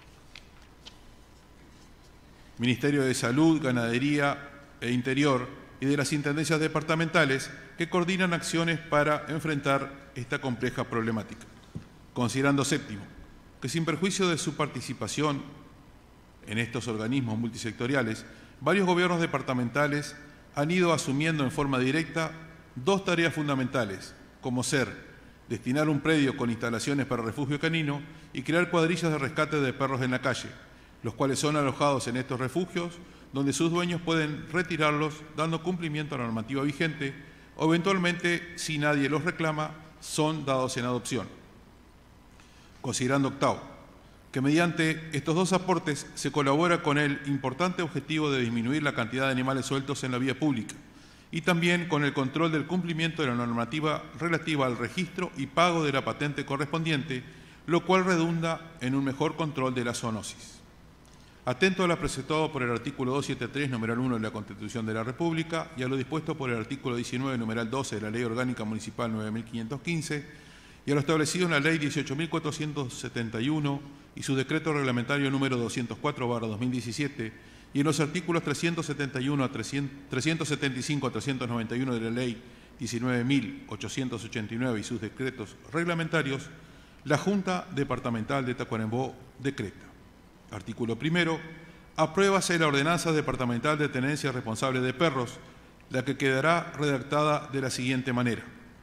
Ministerio de Salud, Ganadería e Interior y de las intendencias departamentales que coordinan acciones para enfrentar esta compleja problemática. Considerando 7, que sin perjuicio de su participación en estos organismos multisectoriales, varios gobiernos departamentales han ido asumiendo en forma directa 2 tareas fundamentales, como ser destinar un predio con instalaciones para refugio canino y crear cuadrillas de rescate de perros en la calle, los cuales son alojados en estos refugios, donde sus dueños pueden retirarlos dando cumplimiento a la normativa vigente o eventualmente, si nadie los reclama, son dados en adopción. Considerando 8, que mediante estos 2 aportes se colabora con el importante objetivo de disminuir la cantidad de animales sueltos en la vía pública y también con el control del cumplimiento de la normativa relativa al registro y pago de la patente correspondiente, lo cual redunda en un mejor control de la zoonosis. Atento a lo presentado por el artículo 273, numeral 1 de la Constitución de la República y a lo dispuesto por el artículo 19, numeral 12 de la Ley Orgánica Municipal 9.515 y a lo establecido en la Ley 18.471 y su decreto reglamentario número 204/2017 y en los artículos 371 a 375 a 391 de la Ley 19.889 y sus decretos reglamentarios, la Junta Departamental de Tacuarembó decreta. Artículo 1. Apruébase la Ordenanza Departamental de Tenencia Responsable de Perros, la que quedará redactada de la siguiente manera.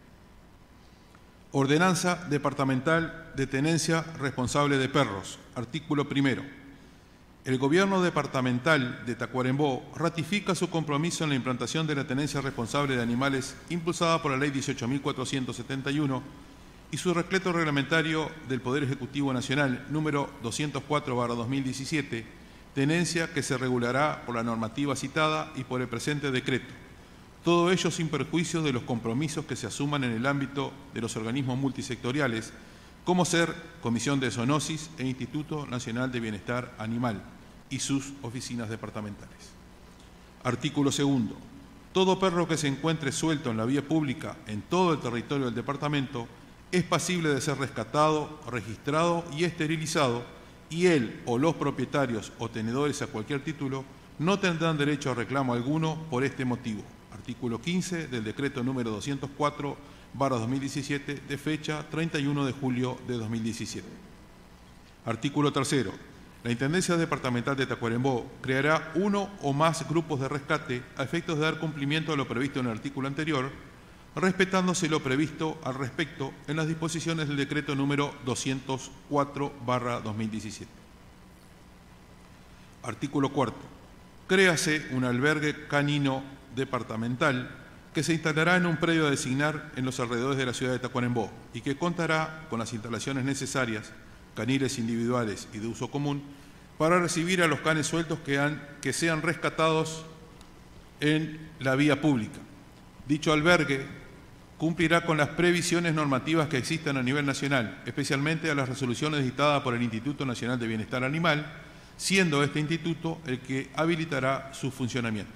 Ordenanza Departamental de Tenencia Responsable de Perros. Artículo 1. El Gobierno Departamental de Tacuarembó ratifica su compromiso en la implantación de la tenencia responsable de animales impulsada por la Ley 18.471 y su decreto reglamentario del Poder Ejecutivo Nacional número 204/2017, tenencia que se regulará por la normativa citada y por el presente decreto. Todo ello sin perjuicio de los compromisos que se asuman en el ámbito de los organismos multisectoriales, como ser Comisión de Zoonosis e Instituto Nacional de Bienestar Animal y sus oficinas departamentales. Artículo 2. Todo perro que se encuentre suelto en la vía pública en todo el territorio del departamento es pasible de ser rescatado, registrado y esterilizado, y él o los propietarios o tenedores a cualquier título no tendrán derecho a reclamo alguno por este motivo. Artículo 15 del decreto número 204/2017 de fecha 31 de julio de 2017. Artículo 3. La Intendencia Departamental de Tacuarembó creará uno o más grupos de rescate a efectos de dar cumplimiento a lo previsto en el artículo anterior, respetándose lo previsto al respecto en las disposiciones del decreto número 204/2017. Artículo 4. Créase un albergue canino departamental que se instalará en un predio a designar en los alrededores de la ciudad de Tacuarembó y que contará con las instalaciones necesarias, caniles individuales y de uso común, para recibir a los canes sueltos que sean rescatados en la vía pública. Dicho albergue cumplirá con las previsiones normativas que existan a nivel nacional, especialmente a las resoluciones dictadas por el Instituto Nacional de Bienestar Animal, siendo este instituto el que habilitará su funcionamiento.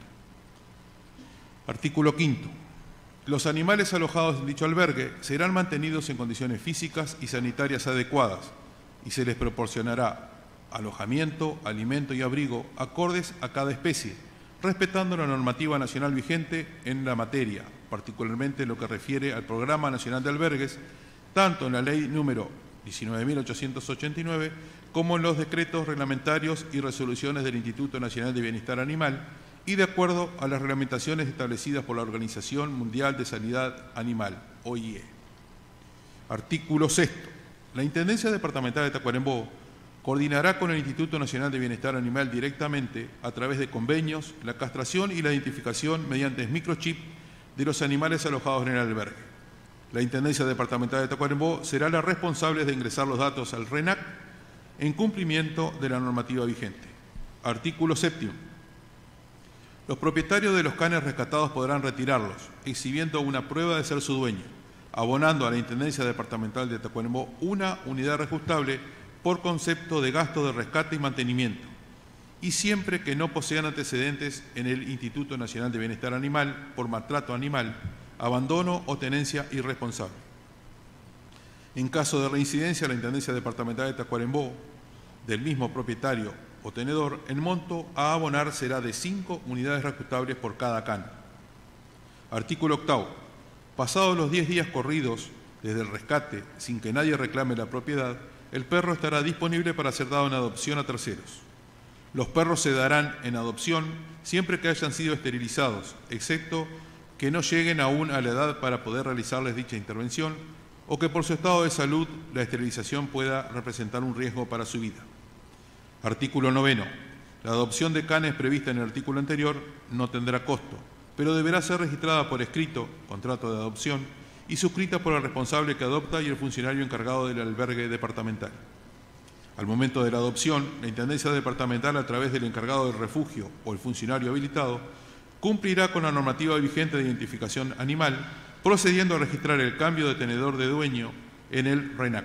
Artículo 5. Los animales alojados en dicho albergue serán mantenidos en condiciones físicas y sanitarias adecuadas y se les proporcionará alojamiento, alimento y abrigo acordes a cada especie, respetando la normativa nacional vigente en la materia, particularmente en lo que refiere al Programa Nacional de Albergues, tanto en la Ley número 19.889 como en los decretos reglamentarios y resoluciones del Instituto Nacional de Bienestar Animal y de acuerdo a las reglamentaciones establecidas por la Organización Mundial de Sanidad Animal, OIE. Artículo 6. La Intendencia Departamental de Tacuarembó coordinará con el Instituto Nacional de Bienestar Animal directamente, a través de convenios, la castración y la identificación mediante microchip de los animales alojados en el albergue. La Intendencia Departamental de Tacuarembó será la responsable de ingresar los datos al RENAC en cumplimiento de la normativa vigente. Artículo 7. Los propietarios de los canes rescatados podrán retirarlos, exhibiendo una prueba de ser su dueño, abonando a la Intendencia Departamental de Tacuarembó una unidad reajustable por concepto de gasto de rescate y mantenimiento, y siempre que no posean antecedentes en el Instituto Nacional de Bienestar Animal por maltrato animal, abandono o tenencia irresponsable. En caso de reincidencia, la Intendencia Departamental de Tacuarembó, del mismo propietario o tenedor, el monto a abonar será de 5 unidades reajustables por cada can. Artículo 8. Pasados los 10 días corridos desde el rescate, sin que nadie reclame la propiedad, el perro estará disponible para ser dado en adopción a terceros. Los perros se darán en adopción siempre que hayan sido esterilizados, excepto que no lleguen aún a la edad para poder realizarles dicha intervención o que por su estado de salud la esterilización pueda representar un riesgo para su vida. Artículo 9. La adopción de canes prevista en el artículo anterior no tendrá costo, pero deberá ser registrada por escrito, contrato de adopción, y suscrita por el responsable que adopta y el funcionario encargado del albergue departamental. Al momento de la adopción, la Intendencia Departamental, a través del encargado del refugio o el funcionario habilitado, cumplirá con la normativa vigente de identificación animal, procediendo a registrar el cambio de tenedor de dueño en el RENAC.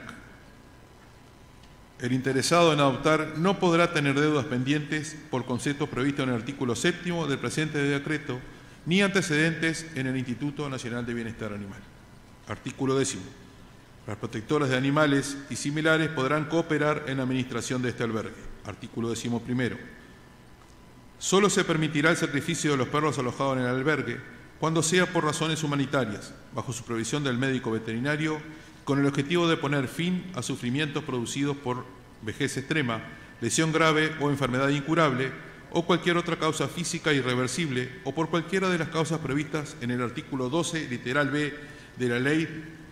El interesado en adoptar no podrá tener deudas pendientes por conceptos previstos en el artículo 7 del presente decreto, ni antecedentes en el Instituto Nacional de Bienestar Animal. Artículo 10. Las protectoras de animales y similares podrán cooperar en la administración de este albergue. Artículo 11. Solo se permitirá el sacrificio de los perros alojados en el albergue cuando sea por razones humanitarias, bajo supervisión del médico veterinario, con el objetivo de poner fin a sufrimientos producidos por vejez extrema, lesión grave o enfermedad incurable, o cualquier otra causa física irreversible, o por cualquiera de las causas previstas en el artículo 12, literal B, de la Ley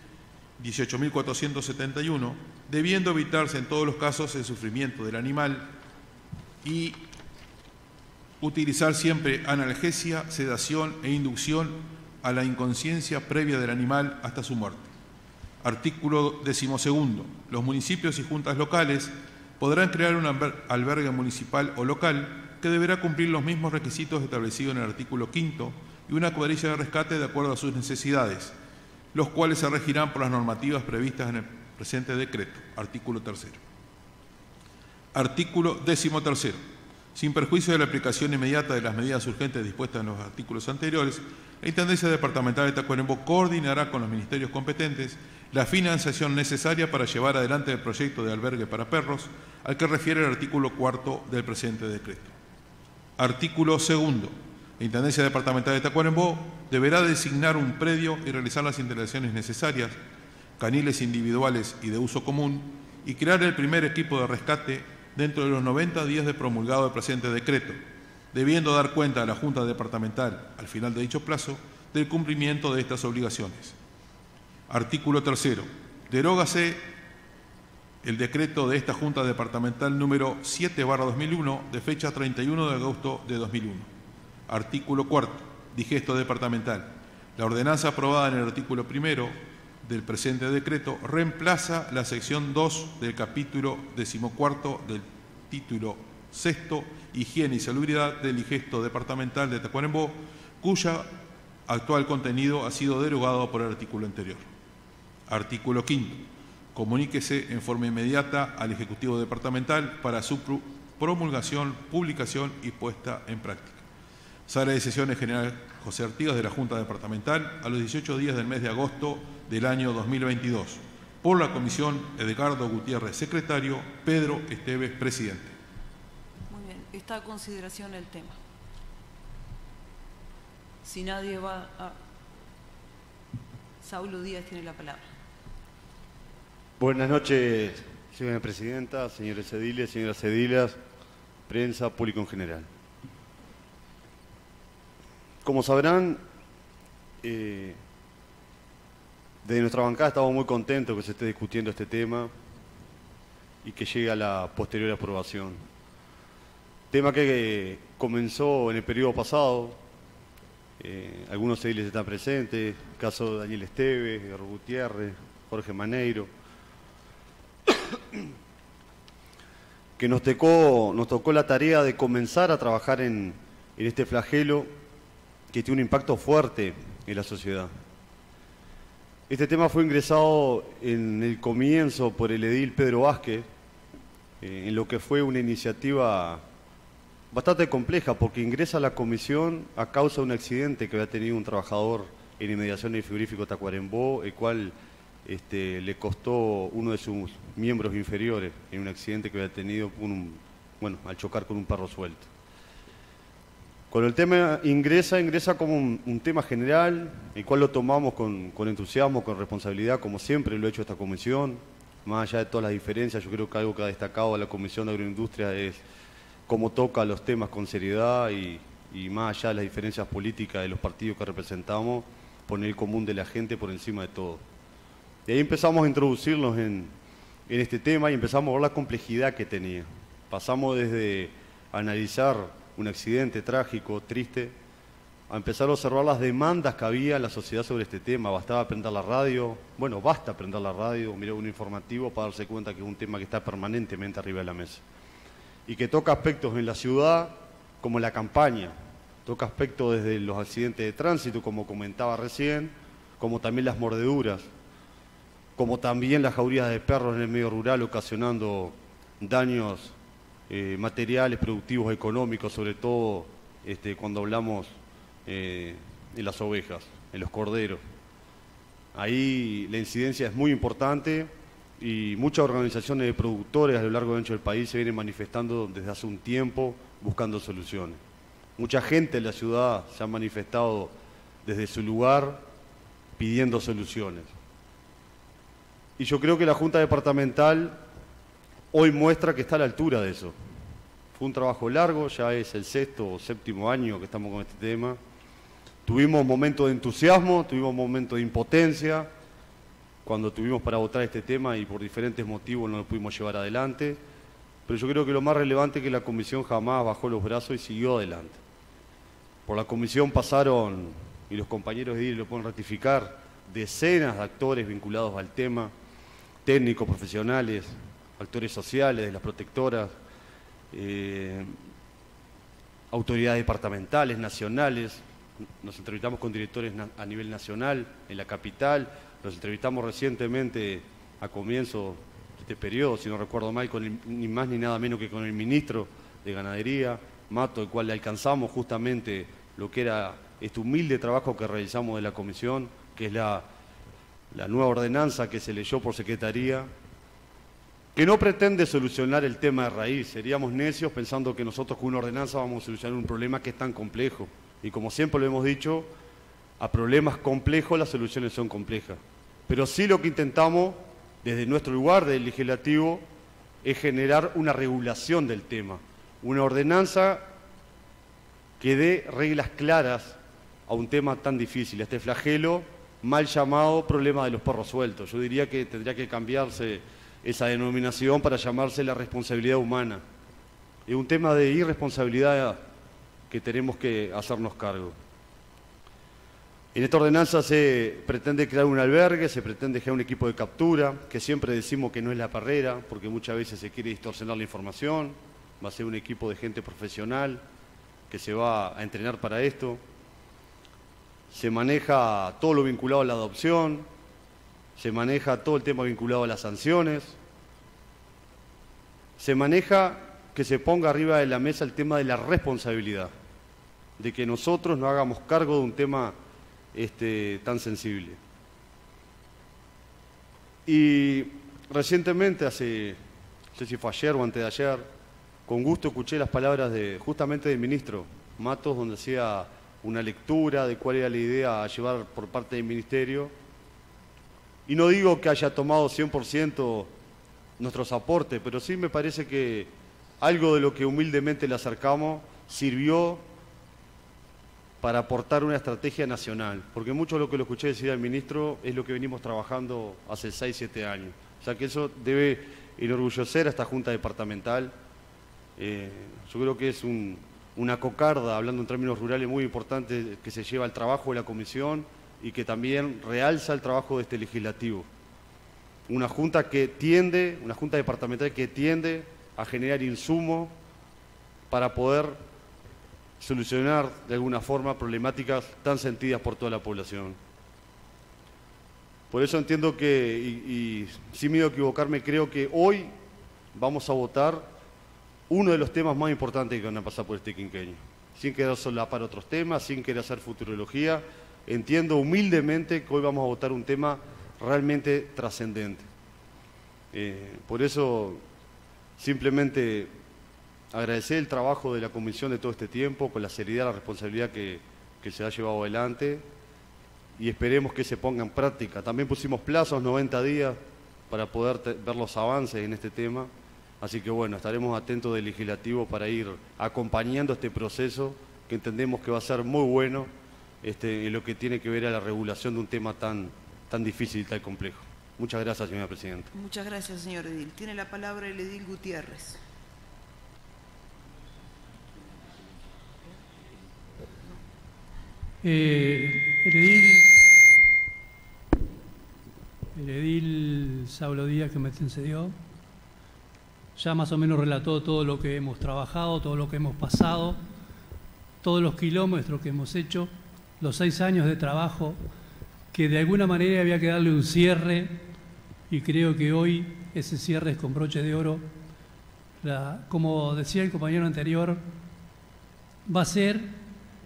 18.471, debiendo evitarse en todos los casos el sufrimiento del animal y utilizar siempre analgesia, sedación e inducción a la inconsciencia previa del animal hasta su muerte. Artículo 12. Los municipios y juntas locales podrán crear un albergue municipal o local que deberá cumplir los mismos requisitos establecidos en el artículo 5 y una cuadrilla de rescate de acuerdo a sus necesidades, los cuales se regirán por las normativas previstas en el presente decreto. Artículo 3. Artículo 13. Sin perjuicio de la aplicación inmediata de las medidas urgentes dispuestas en los artículos anteriores, la Intendencia Departamental de Tacuarembó coordinará con los ministerios competentes la financiación necesaria para llevar adelante el proyecto de albergue para perros, al que refiere el artículo 4 del presente decreto. Artículo 2. La Intendencia Departamental de Tacuarembó deberá designar un predio y realizar las instalaciones necesarias, caniles individuales y de uso común, y crear el primer equipo de rescate dentro de los 90 días de promulgado del presente decreto, debiendo dar cuenta a la Junta Departamental, al final de dicho plazo, del cumplimiento de estas obligaciones. Artículo 3. Derógase el decreto de esta Junta Departamental número 7/2001 de fecha 31 de agosto de 2001. Artículo 4. Digesto departamental. La ordenanza aprobada en el artículo 1 del presente decreto reemplaza la sección 2 del capítulo 14 del título Sexto, higiene y salubridad del Digesto Departamental de Tacuarembó, cuya actual contenido ha sido derogado por el artículo anterior. Artículo quinto. Comuníquese en forma inmediata al Ejecutivo Departamental para su promulgación, publicación y puesta en práctica. Sala de Sesiones General José Artigas de la Junta Departamental a los 18 días del mes de agosto del año 2022. Por la Comisión, Edgardo Gutiérrez, secretario, Pedro Esteves, presidente. Muy bien, está a consideración el tema. Si nadie va a... Saulo Díaz tiene la palabra. Buenas noches, señora presidenta, señores ediles, señoras edilas, prensa, público en general. Como sabrán, desde nuestra bancada estamos muy contentos que se esté discutiendo este tema y que llegue a la posterior aprobación. Tema que comenzó en el periodo pasado, algunos ediles están presentes, el caso de Daniel Esteves, Edgardo Gutiérrez, Jorge Maneiro, que nos tocó la tarea de comenzar a trabajar en este flagelo que tiene un impacto fuerte en la sociedad. Este tema fue ingresado en el comienzo por el edil Pedro Vázquez, en lo que fue una iniciativa bastante compleja, porque ingresa a la comisión a causa de un accidente que había tenido un trabajador en inmediación del frigorífico Tacuarembó, el cual le costó uno de sus miembros inferiores en un accidente que había tenido al chocar con un perro suelto. Cuando el tema ingresa como un tema general, el cual lo tomamos con entusiasmo, con responsabilidad, como siempre lo ha hecho esta comisión. Más allá de todas las diferencias, yo creo que algo que ha destacado a la Comisión de Agroindustria es cómo toca los temas con seriedad y más allá de las diferencias políticas de los partidos que representamos, poner el común de la gente por encima de todo. Y ahí empezamos a introducirnos en este tema y empezamos a ver la complejidad que tenía. Pasamos desde analizar un accidente trágico, triste, a empezar a observar las demandas que había en la sociedad sobre este tema. Bastaba prender la radio, basta prender la radio, mirar un informativo para darse cuenta que es un tema que está permanentemente arriba de la mesa. Y que toca aspectos en la ciudad, como la campaña, toca aspectos desde los accidentes de tránsito, como comentaba recién, como también las mordeduras, como también las jaurías de perros en el medio rural ocasionando daños materiales, productivos, económicos, sobre todo cuando hablamos en las ovejas, en los corderos. Ahí la incidencia es muy importante y muchas organizaciones de productores a lo largo y ancho del país se vienen manifestando desde hace un tiempo buscando soluciones. Mucha gente en la ciudad se ha manifestado desde su lugar pidiendo soluciones. Y yo creo que la Junta Departamental hoy muestra que está a la altura de eso. Fue un trabajo largo, ya es el sexto o séptimo año que estamos con este tema. Tuvimos momentos de entusiasmo, tuvimos momentos de impotencia cuando tuvimos para votar este tema y por diferentes motivos no lo pudimos llevar adelante. Pero yo creo que lo más relevante es que la comisión jamás bajó los brazos y siguió adelante. Por la comisión pasaron, y los compañeros de IDI lo pueden ratificar, decenas de actores vinculados al tema, técnicos, profesionales, actores sociales, de las protectoras, autoridades departamentales, nacionales. Nos entrevistamos con directores a nivel nacional, en la capital. Nos entrevistamos recientemente, a comienzo de este periodo, si no recuerdo mal, ni más ni nada menos que con el ministro de Ganadería, Mato, el cual le alcanzamos justamente lo que era este humilde trabajo que realizamos de la comisión, que es la nueva ordenanza que se leyó por Secretaría, que no pretende solucionar el tema de raíz. Seríamos necios pensando que nosotros con una ordenanza vamos a solucionar un problema que es tan complejo. Y como siempre lo hemos dicho, a problemas complejos las soluciones son complejas. Pero sí lo que intentamos, desde nuestro lugar del legislativo, es generar una regulación del tema. Una ordenanza que dé reglas claras a un tema tan difícil, a este flagelo mal llamado problema de los perros sueltos. Yo diría que tendría que cambiarse esa denominación para llamarse la responsabilidad humana. Es un tema de irresponsabilidad que tenemos que hacernos cargo. En esta ordenanza se pretende crear un albergue, se pretende crear un equipo de captura, que siempre decimos que no es la perrera, porque muchas veces se quiere distorsionar la información. va a ser un equipo de gente profesional que se va a entrenar para esto. Se maneja todo lo vinculado a la adopción, se maneja todo el tema vinculado a las sanciones, se maneja que se ponga arriba de la mesa el tema de la responsabilidad, de que nosotros no hagamos cargo de un tema tan sensible. Y recientemente, no sé si fue ayer o antes de ayer, con gusto escuché las palabras justamente del ministro Matos, donde hacía una lectura de cuál era la idea a llevar por parte del ministerio. Y no digo que haya tomado 100% nuestros aportes, pero sí me parece que algo de lo que humildemente le acercamos sirvió para aportar una estrategia nacional, porque mucho de lo que lo escuché decir al ministro es lo que venimos trabajando hace 6, 7 años. O sea que eso debe enorgullecer a esta Junta Departamental. Yo creo que es una cocarda, hablando en términos rurales, muy importante que se lleva al trabajo de la comisión y que también realza el trabajo de este legislativo. Una Junta Departamental que tiende a generar insumos para poder solucionar de alguna forma problemáticas tan sentidas por toda la población. Por eso entiendo que, y sin miedo a equivocarme, creo que hoy vamos a votar uno de los temas más importantes que van a pasar por este quinquenio. Sin querer solapar otros temas, sin querer hacer futurología, entiendo humildemente que hoy vamos a votar un tema realmente trascendente. Por eso, simplemente agradecer el trabajo de la comisión de todo este tiempo, con la seriedad y la responsabilidad que se ha llevado adelante, y esperemos que se ponga en práctica. También pusimos plazos, 90 días, para poder ver los avances en este tema. Así que bueno, estaremos atentos del legislativo para ir acompañando este proceso, que entendemos que va a ser muy bueno en lo que tiene que ver a la regulación de un tema tan difícil y tan complejo. Muchas gracias, señora presidenta. Muchas gracias, señor edil. Tiene la palabra el edil Gutiérrez. El edil Saulo Díaz, que me antecedió, ya más o menos relató todo lo que hemos trabajado, todo lo que hemos pasado, todos los kilómetros que hemos hecho, los 6 años de trabajo, que de alguna manera había que darle un cierre, y creo que hoy ese cierre es con broche de oro. Como decía el compañero anterior, va a ser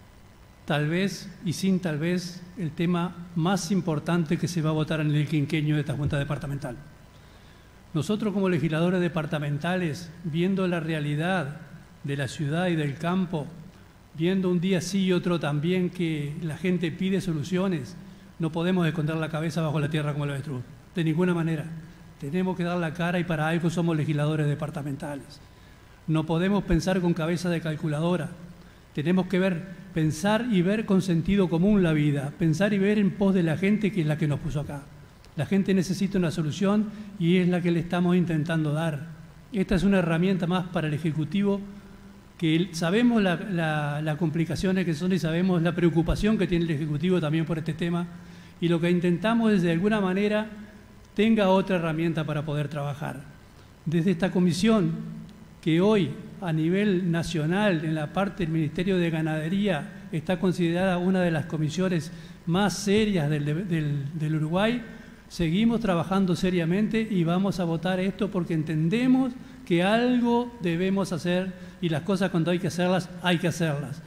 tal vez, y sin tal vez, el tema más importante que se va a votar en el quinquenio de esta Junta Departamental. Nosotros como legisladores departamentales, viendo la realidad de la ciudad y del campo, viendo un día sí y otro también que la gente pide soluciones, no podemos esconder la cabeza bajo la tierra como el avestruz, de ninguna manera. Tenemos que dar la cara, y para algo somos legisladores departamentales. No podemos pensar con cabeza de calculadora. Tenemos que pensar y ver con sentido común la vida, pensar y ver en pos de la gente, que es la que nos puso acá. La gente necesita una solución y es la que le estamos intentando dar. Esta es una herramienta más para el Ejecutivo, que sabemos las complicaciones que son y sabemos la preocupación que tiene el Ejecutivo también por este tema, y lo que intentamos es de alguna manera tenga otra herramienta para poder trabajar. Desde esta comisión, que hoy a nivel nacional, en la parte del Ministerio de Ganadería, está considerada una de las comisiones más serias del Uruguay, seguimos trabajando seriamente y vamos a votar esto porque entendemos que algo debemos hacer, y las cosas cuando hay que hacerlas, hay que hacerlas.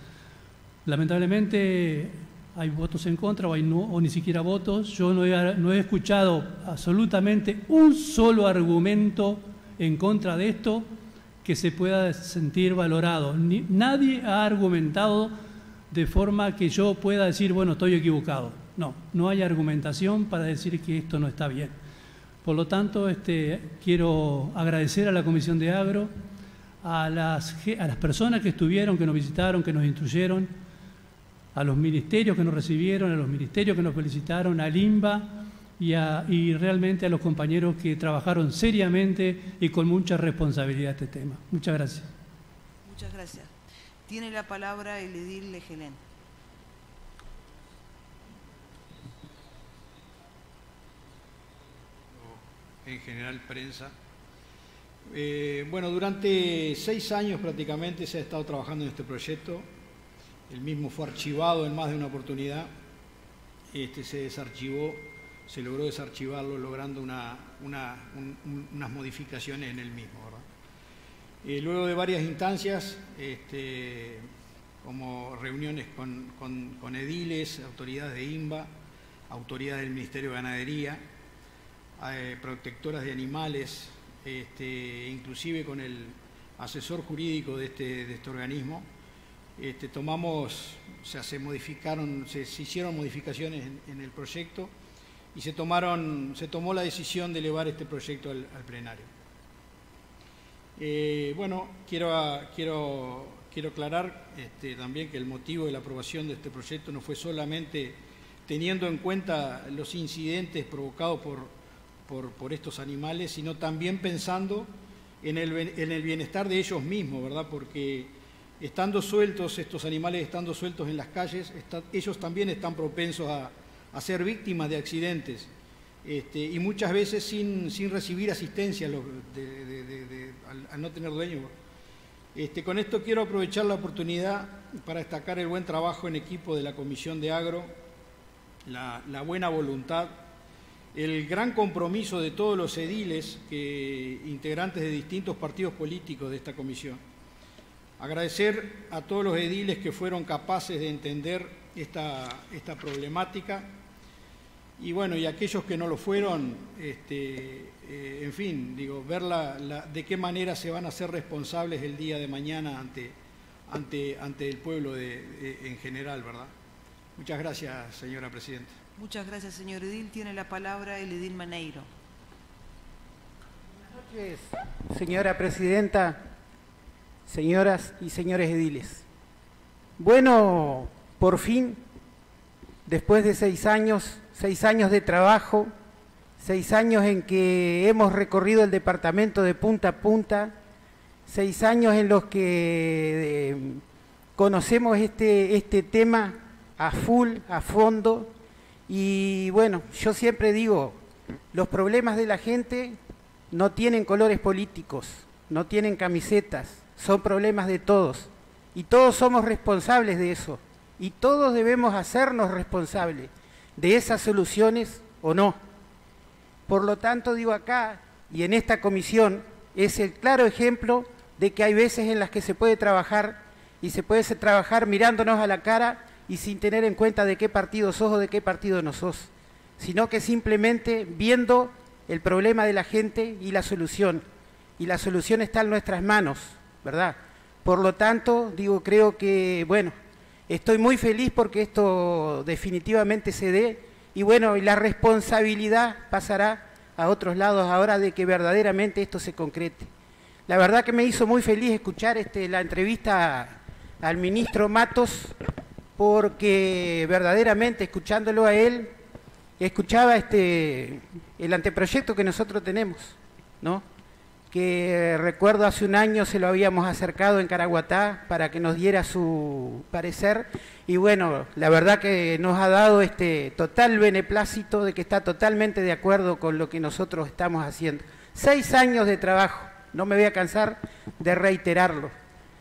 Lamentablemente hay votos en contra o ni siquiera votos. Yo no he escuchado absolutamente un solo argumento en contra de esto que se pueda sentir valorado. Nadie ha argumentado de forma que yo pueda decir, bueno, estoy equivocado. No hay argumentación para decir que esto no está bien. Por lo tanto, quiero agradecer a la Comisión de Agro, a las personas que estuvieron, que nos visitaron, que nos instruyeron, a los ministerios que nos recibieron, a los ministerios que nos felicitaron, al INBA y realmente a los compañeros que trabajaron seriamente y con mucha responsabilidad este tema. Muchas gracias. Muchas gracias. Tiene la palabra el edil Legelén. En general, prensa, Bueno, durante 6 años prácticamente se ha estado trabajando en este proyecto. El mismo fue archivado en más de una oportunidad. Se desarchivó, se logró desarchivarlo logrando unas modificaciones en el mismo, ¿verdad? Luego de varias instancias, como reuniones con ediles, autoridades de INBA, autoridades del Ministerio de Ganadería, protectoras de animales, inclusive con el asesor jurídico de este organismo, se hicieron modificaciones en el proyecto y se tomó la decisión de elevar este proyecto al plenario. Bueno, quiero aclarar también que el motivo de la aprobación de este proyecto no fue solamente teniendo en cuenta los incidentes provocados por estos animales, sino también pensando en el bienestar de ellos mismos, ¿verdad? Porque estando sueltos, estos animales estando sueltos en las calles, ellos también están propensos a ser víctimas de accidentes y muchas veces sin recibir asistencia al no tener dueño. Con esto quiero aprovechar la oportunidad para destacar el buen trabajo en equipo de la Comisión de Agro, la buena voluntad, el gran compromiso de todos los ediles, integrantes de distintos partidos políticos de esta comisión. Agradecer a todos los ediles que fueron capaces de entender esta problemática y bueno, y aquellos que no lo fueron, en fin, digo, ver de qué manera se van a hacer responsables el día de mañana ante el pueblo en general, ¿verdad? Muchas gracias, señora presidenta. Muchas gracias, señor edil. Tiene la palabra el edil Maneiro. Buenas noches, señora presidenta, señoras y señores ediles. Bueno, por fin, después de 6 años de trabajo, 6 años en que hemos recorrido el departamento de punta a punta, 6 años en los que conocemos este tema a full, a fondo, y bueno, yo siempre digo, los problemas de la gente no tienen colores políticos, no tienen camisetas, son problemas de todos, y todos somos responsables de eso, y todos debemos hacernos responsables de esas soluciones o no. Por lo tanto, digo acá, y en esta comisión, es el claro ejemplo de que hay veces en las que se puede trabajar, y se puede trabajar mirándonos a la cara y sin tener en cuenta de qué partido sos o de qué partido no sos, sino que simplemente viendo el problema de la gente y la solución está en nuestras manos, ¿verdad? Por lo tanto, digo, creo que, bueno, estoy muy feliz porque esto definitivamente se dé, y bueno, y la responsabilidad pasará a otros lados ahora de que verdaderamente esto se concrete. La verdad que me hizo muy feliz escuchar la entrevista al ministro Matos, porque verdaderamente escuchándolo a él, escuchaba el anteproyecto que nosotros tenemos, ¿no? Que recuerdo hace un año se lo habíamos acercado en Caraguatá para que nos diera su parecer, y bueno, la verdad que nos ha dado total beneplácito de que está totalmente de acuerdo con lo que nosotros estamos haciendo. 6 años de trabajo, no me voy a cansar de reiterarlo.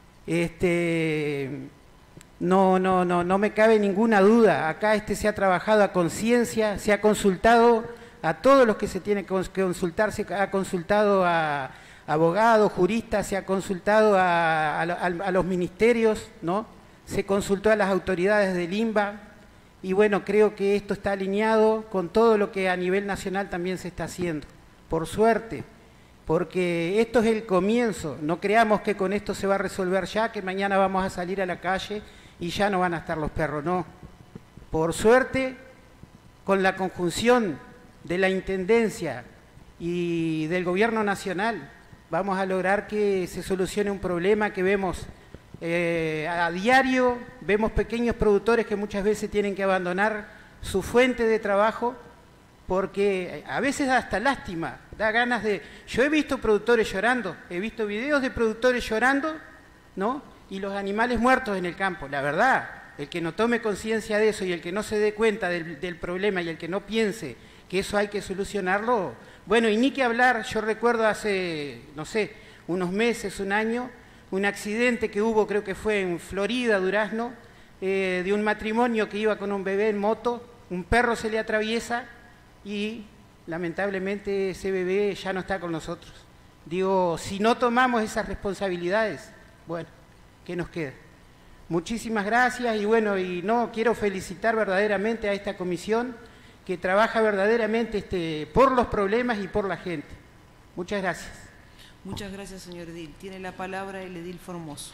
No me cabe ninguna duda, acá se ha trabajado a conciencia, se ha consultado a todos los que se tiene que consultar, se ha consultado a abogados, juristas, se ha consultado a los ministerios, ¿no? Se consultó a las autoridades del INBA, y bueno, creo que esto está alineado con todo lo que a nivel nacional también se está haciendo, por suerte, porque esto es el comienzo. No creamos que con esto se va a resolver ya, que mañana vamos a salir a la calle y ya no van a estar los perros, no. Por suerte, con la conjunción de la Intendencia y del Gobierno Nacional, vamos a lograr que se solucione un problema que vemos a diario. Vemos pequeños productores que muchas veces tienen que abandonar su fuente de trabajo, porque a veces da hasta lástima, da ganas de... Yo he visto productores llorando, he visto videos de productores llorando, ¿no? Y los animales muertos en el campo. La verdad, el que no tome conciencia de eso y el que no se dé cuenta del problema y el que no piense que eso hay que solucionarlo, Bueno, y ni que hablar, yo recuerdo hace, no sé, unos meses, un año, un accidente que hubo, creo que fue en Florida, Durazno, de un matrimonio que iba con un bebé en moto, un perro se le atraviesa y lamentablemente ese bebé ya no está con nosotros. Digo, si no tomamos esas responsabilidades, bueno, ¿qué nos queda? Muchísimas gracias y bueno, quiero felicitar verdaderamente a esta comisión que trabaja verdaderamente por los problemas y por la gente. Muchas gracias. Muchas gracias, señor edil. Tiene la palabra el edil Formoso.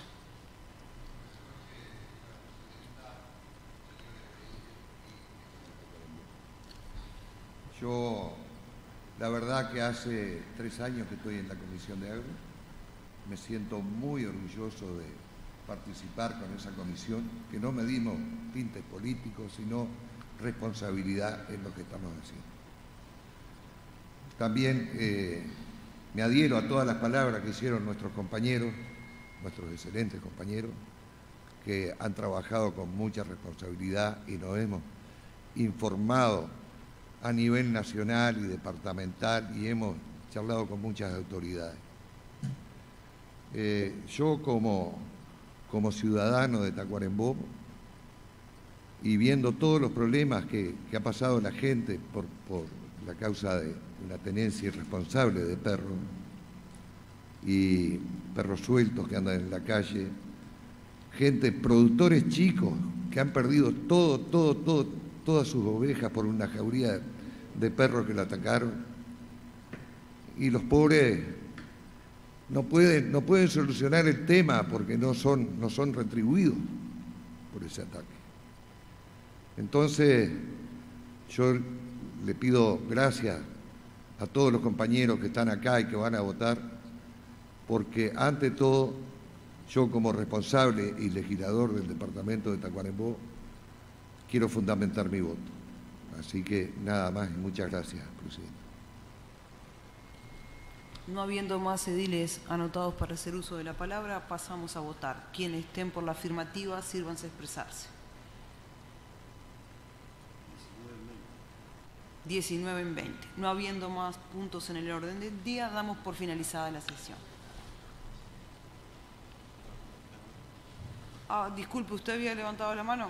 Yo, la verdad que hace 3 años que estoy en la Comisión de Agro, me siento muy orgulloso de participar con esa comisión, que no medimos tintes políticos, sino responsabilidad en lo que estamos haciendo. También me adhiero a todas las palabras que hicieron nuestros compañeros, nuestros excelentes compañeros, que han trabajado con mucha responsabilidad y nos hemos informado a nivel nacional y departamental y hemos charlado con muchas autoridades. Yo como ciudadano de Tacuarembó y viendo todos los problemas que ha pasado la gente por la causa de una tenencia irresponsable de perros y perros sueltos que andan en la calle, gente, productores chicos que han perdido todas sus ovejas por una jauría de perros que la atacaron, y los pobres no pueden solucionar el tema porque no son retribuidos por ese ataque. Entonces, yo le pido gracias a todos los compañeros que están acá y que van a votar, porque ante todo, yo como responsable y legislador del departamento de Tacuarembó, quiero fundamentar mi voto. Así que nada más y muchas gracias, presidente. No habiendo más ediles anotados para hacer uso de la palabra, pasamos a votar. Quienes estén por la afirmativa, sírvanse a expresarse. 19 en 20. No habiendo más puntos en el orden del día, damos por finalizada la sesión. Disculpe, ¿usted había levantado la mano?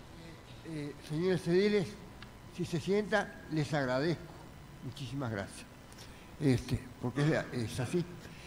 Señores ediles, si se sienta, les agradezco. Muchísimas gracias. Porque es así.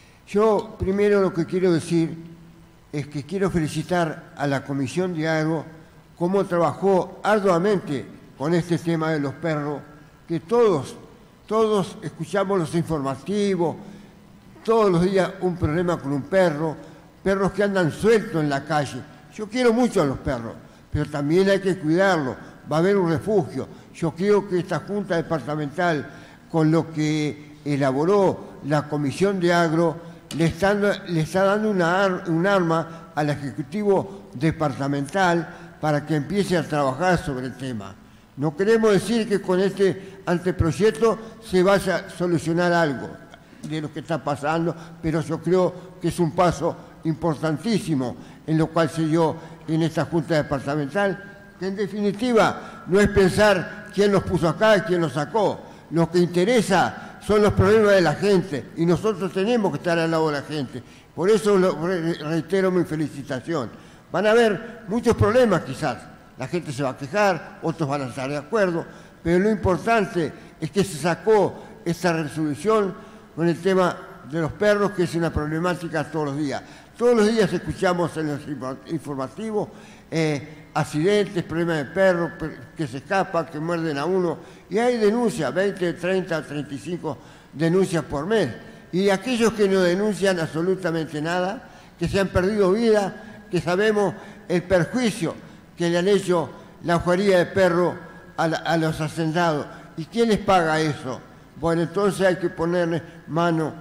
Yo primero lo que quiero decir es que quiero felicitar a la Comisión de Agro cómo trabajó arduamente con este tema de los perros, que todos escuchamos los informativos, todos los días un problema con un perro, perros que andan sueltos en la calle. Yo quiero mucho a los perros, pero también hay que cuidarlos, va a haber un refugio. Yo creo que esta Junta Departamental, con lo que elaboró la Comisión de Agro, le está dando un arma al Ejecutivo Departamental para que empiece a trabajar sobre el tema. No queremos decir que con este anteproyecto se vaya a solucionar algo de lo que está pasando, pero yo creo que es un paso importantísimo en lo cual se dio en esta Junta Departamental, que en definitiva no es pensar quién los puso acá y quién los sacó. Lo que interesa son los problemas de la gente y nosotros tenemos que estar al lado de la gente. Por eso reitero mi felicitación. Van a haber muchos problemas quizás. La gente se va a quejar, otros van a estar de acuerdo, pero lo importante es que se sacó esta resolución con el tema de los perros, que es una problemática todos los días. Todos los días escuchamos en los informativos accidentes, problemas de perros que se escapan, que muerden a uno, y hay denuncias, 20, 30, 35 denuncias por mes. Y aquellos que no denuncian absolutamente nada, que se han perdido vida, que sabemos el perjuicio que le han hecho la hojería de perro a los hacendados. ¿Y quién les paga eso? Bueno, entonces hay que ponerle mano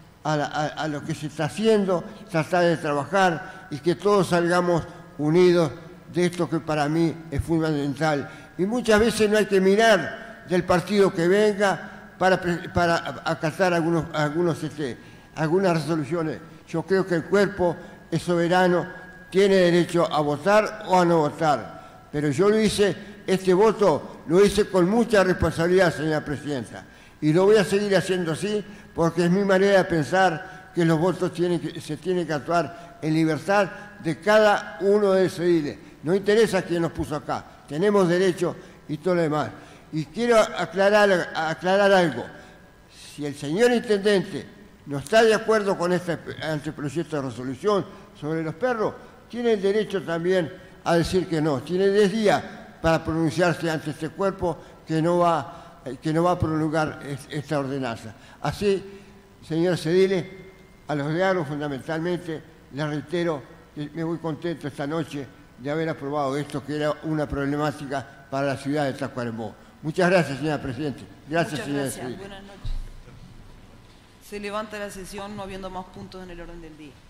a lo que se está haciendo, tratar de trabajar y que todos salgamos unidos de esto que para mí es fundamental. Y muchas veces no hay que mirar del partido que venga para acatar algunas resoluciones. Yo creo que el cuerpo es soberano, tiene derecho a votar o a no votar. Pero yo este voto lo hice con mucha responsabilidad, señora presidenta. Y lo voy a seguir haciendo así porque es mi manera de pensar que los votos se tienen que actuar en libertad de cada uno de esos ediles. No interesa quién nos puso acá, tenemos derecho y todo lo demás. Y quiero aclarar algo. Si el señor intendente no está de acuerdo con este anteproyecto de resolución sobre los perros, tiene el derecho también a decir que no. Tiene 10 días para pronunciarse ante este cuerpo que no va a prolongar esta ordenanza. Así, señores ediles, a los de Agro fundamentalmente, les reitero que me voy contento esta noche de haber aprobado esto, que era una problemática para la ciudad de Tacuarembó. Muchas gracias, señora Presidenta. Gracias, señores ediles. Buenas noches. Se levanta la sesión no habiendo más puntos en el orden del día.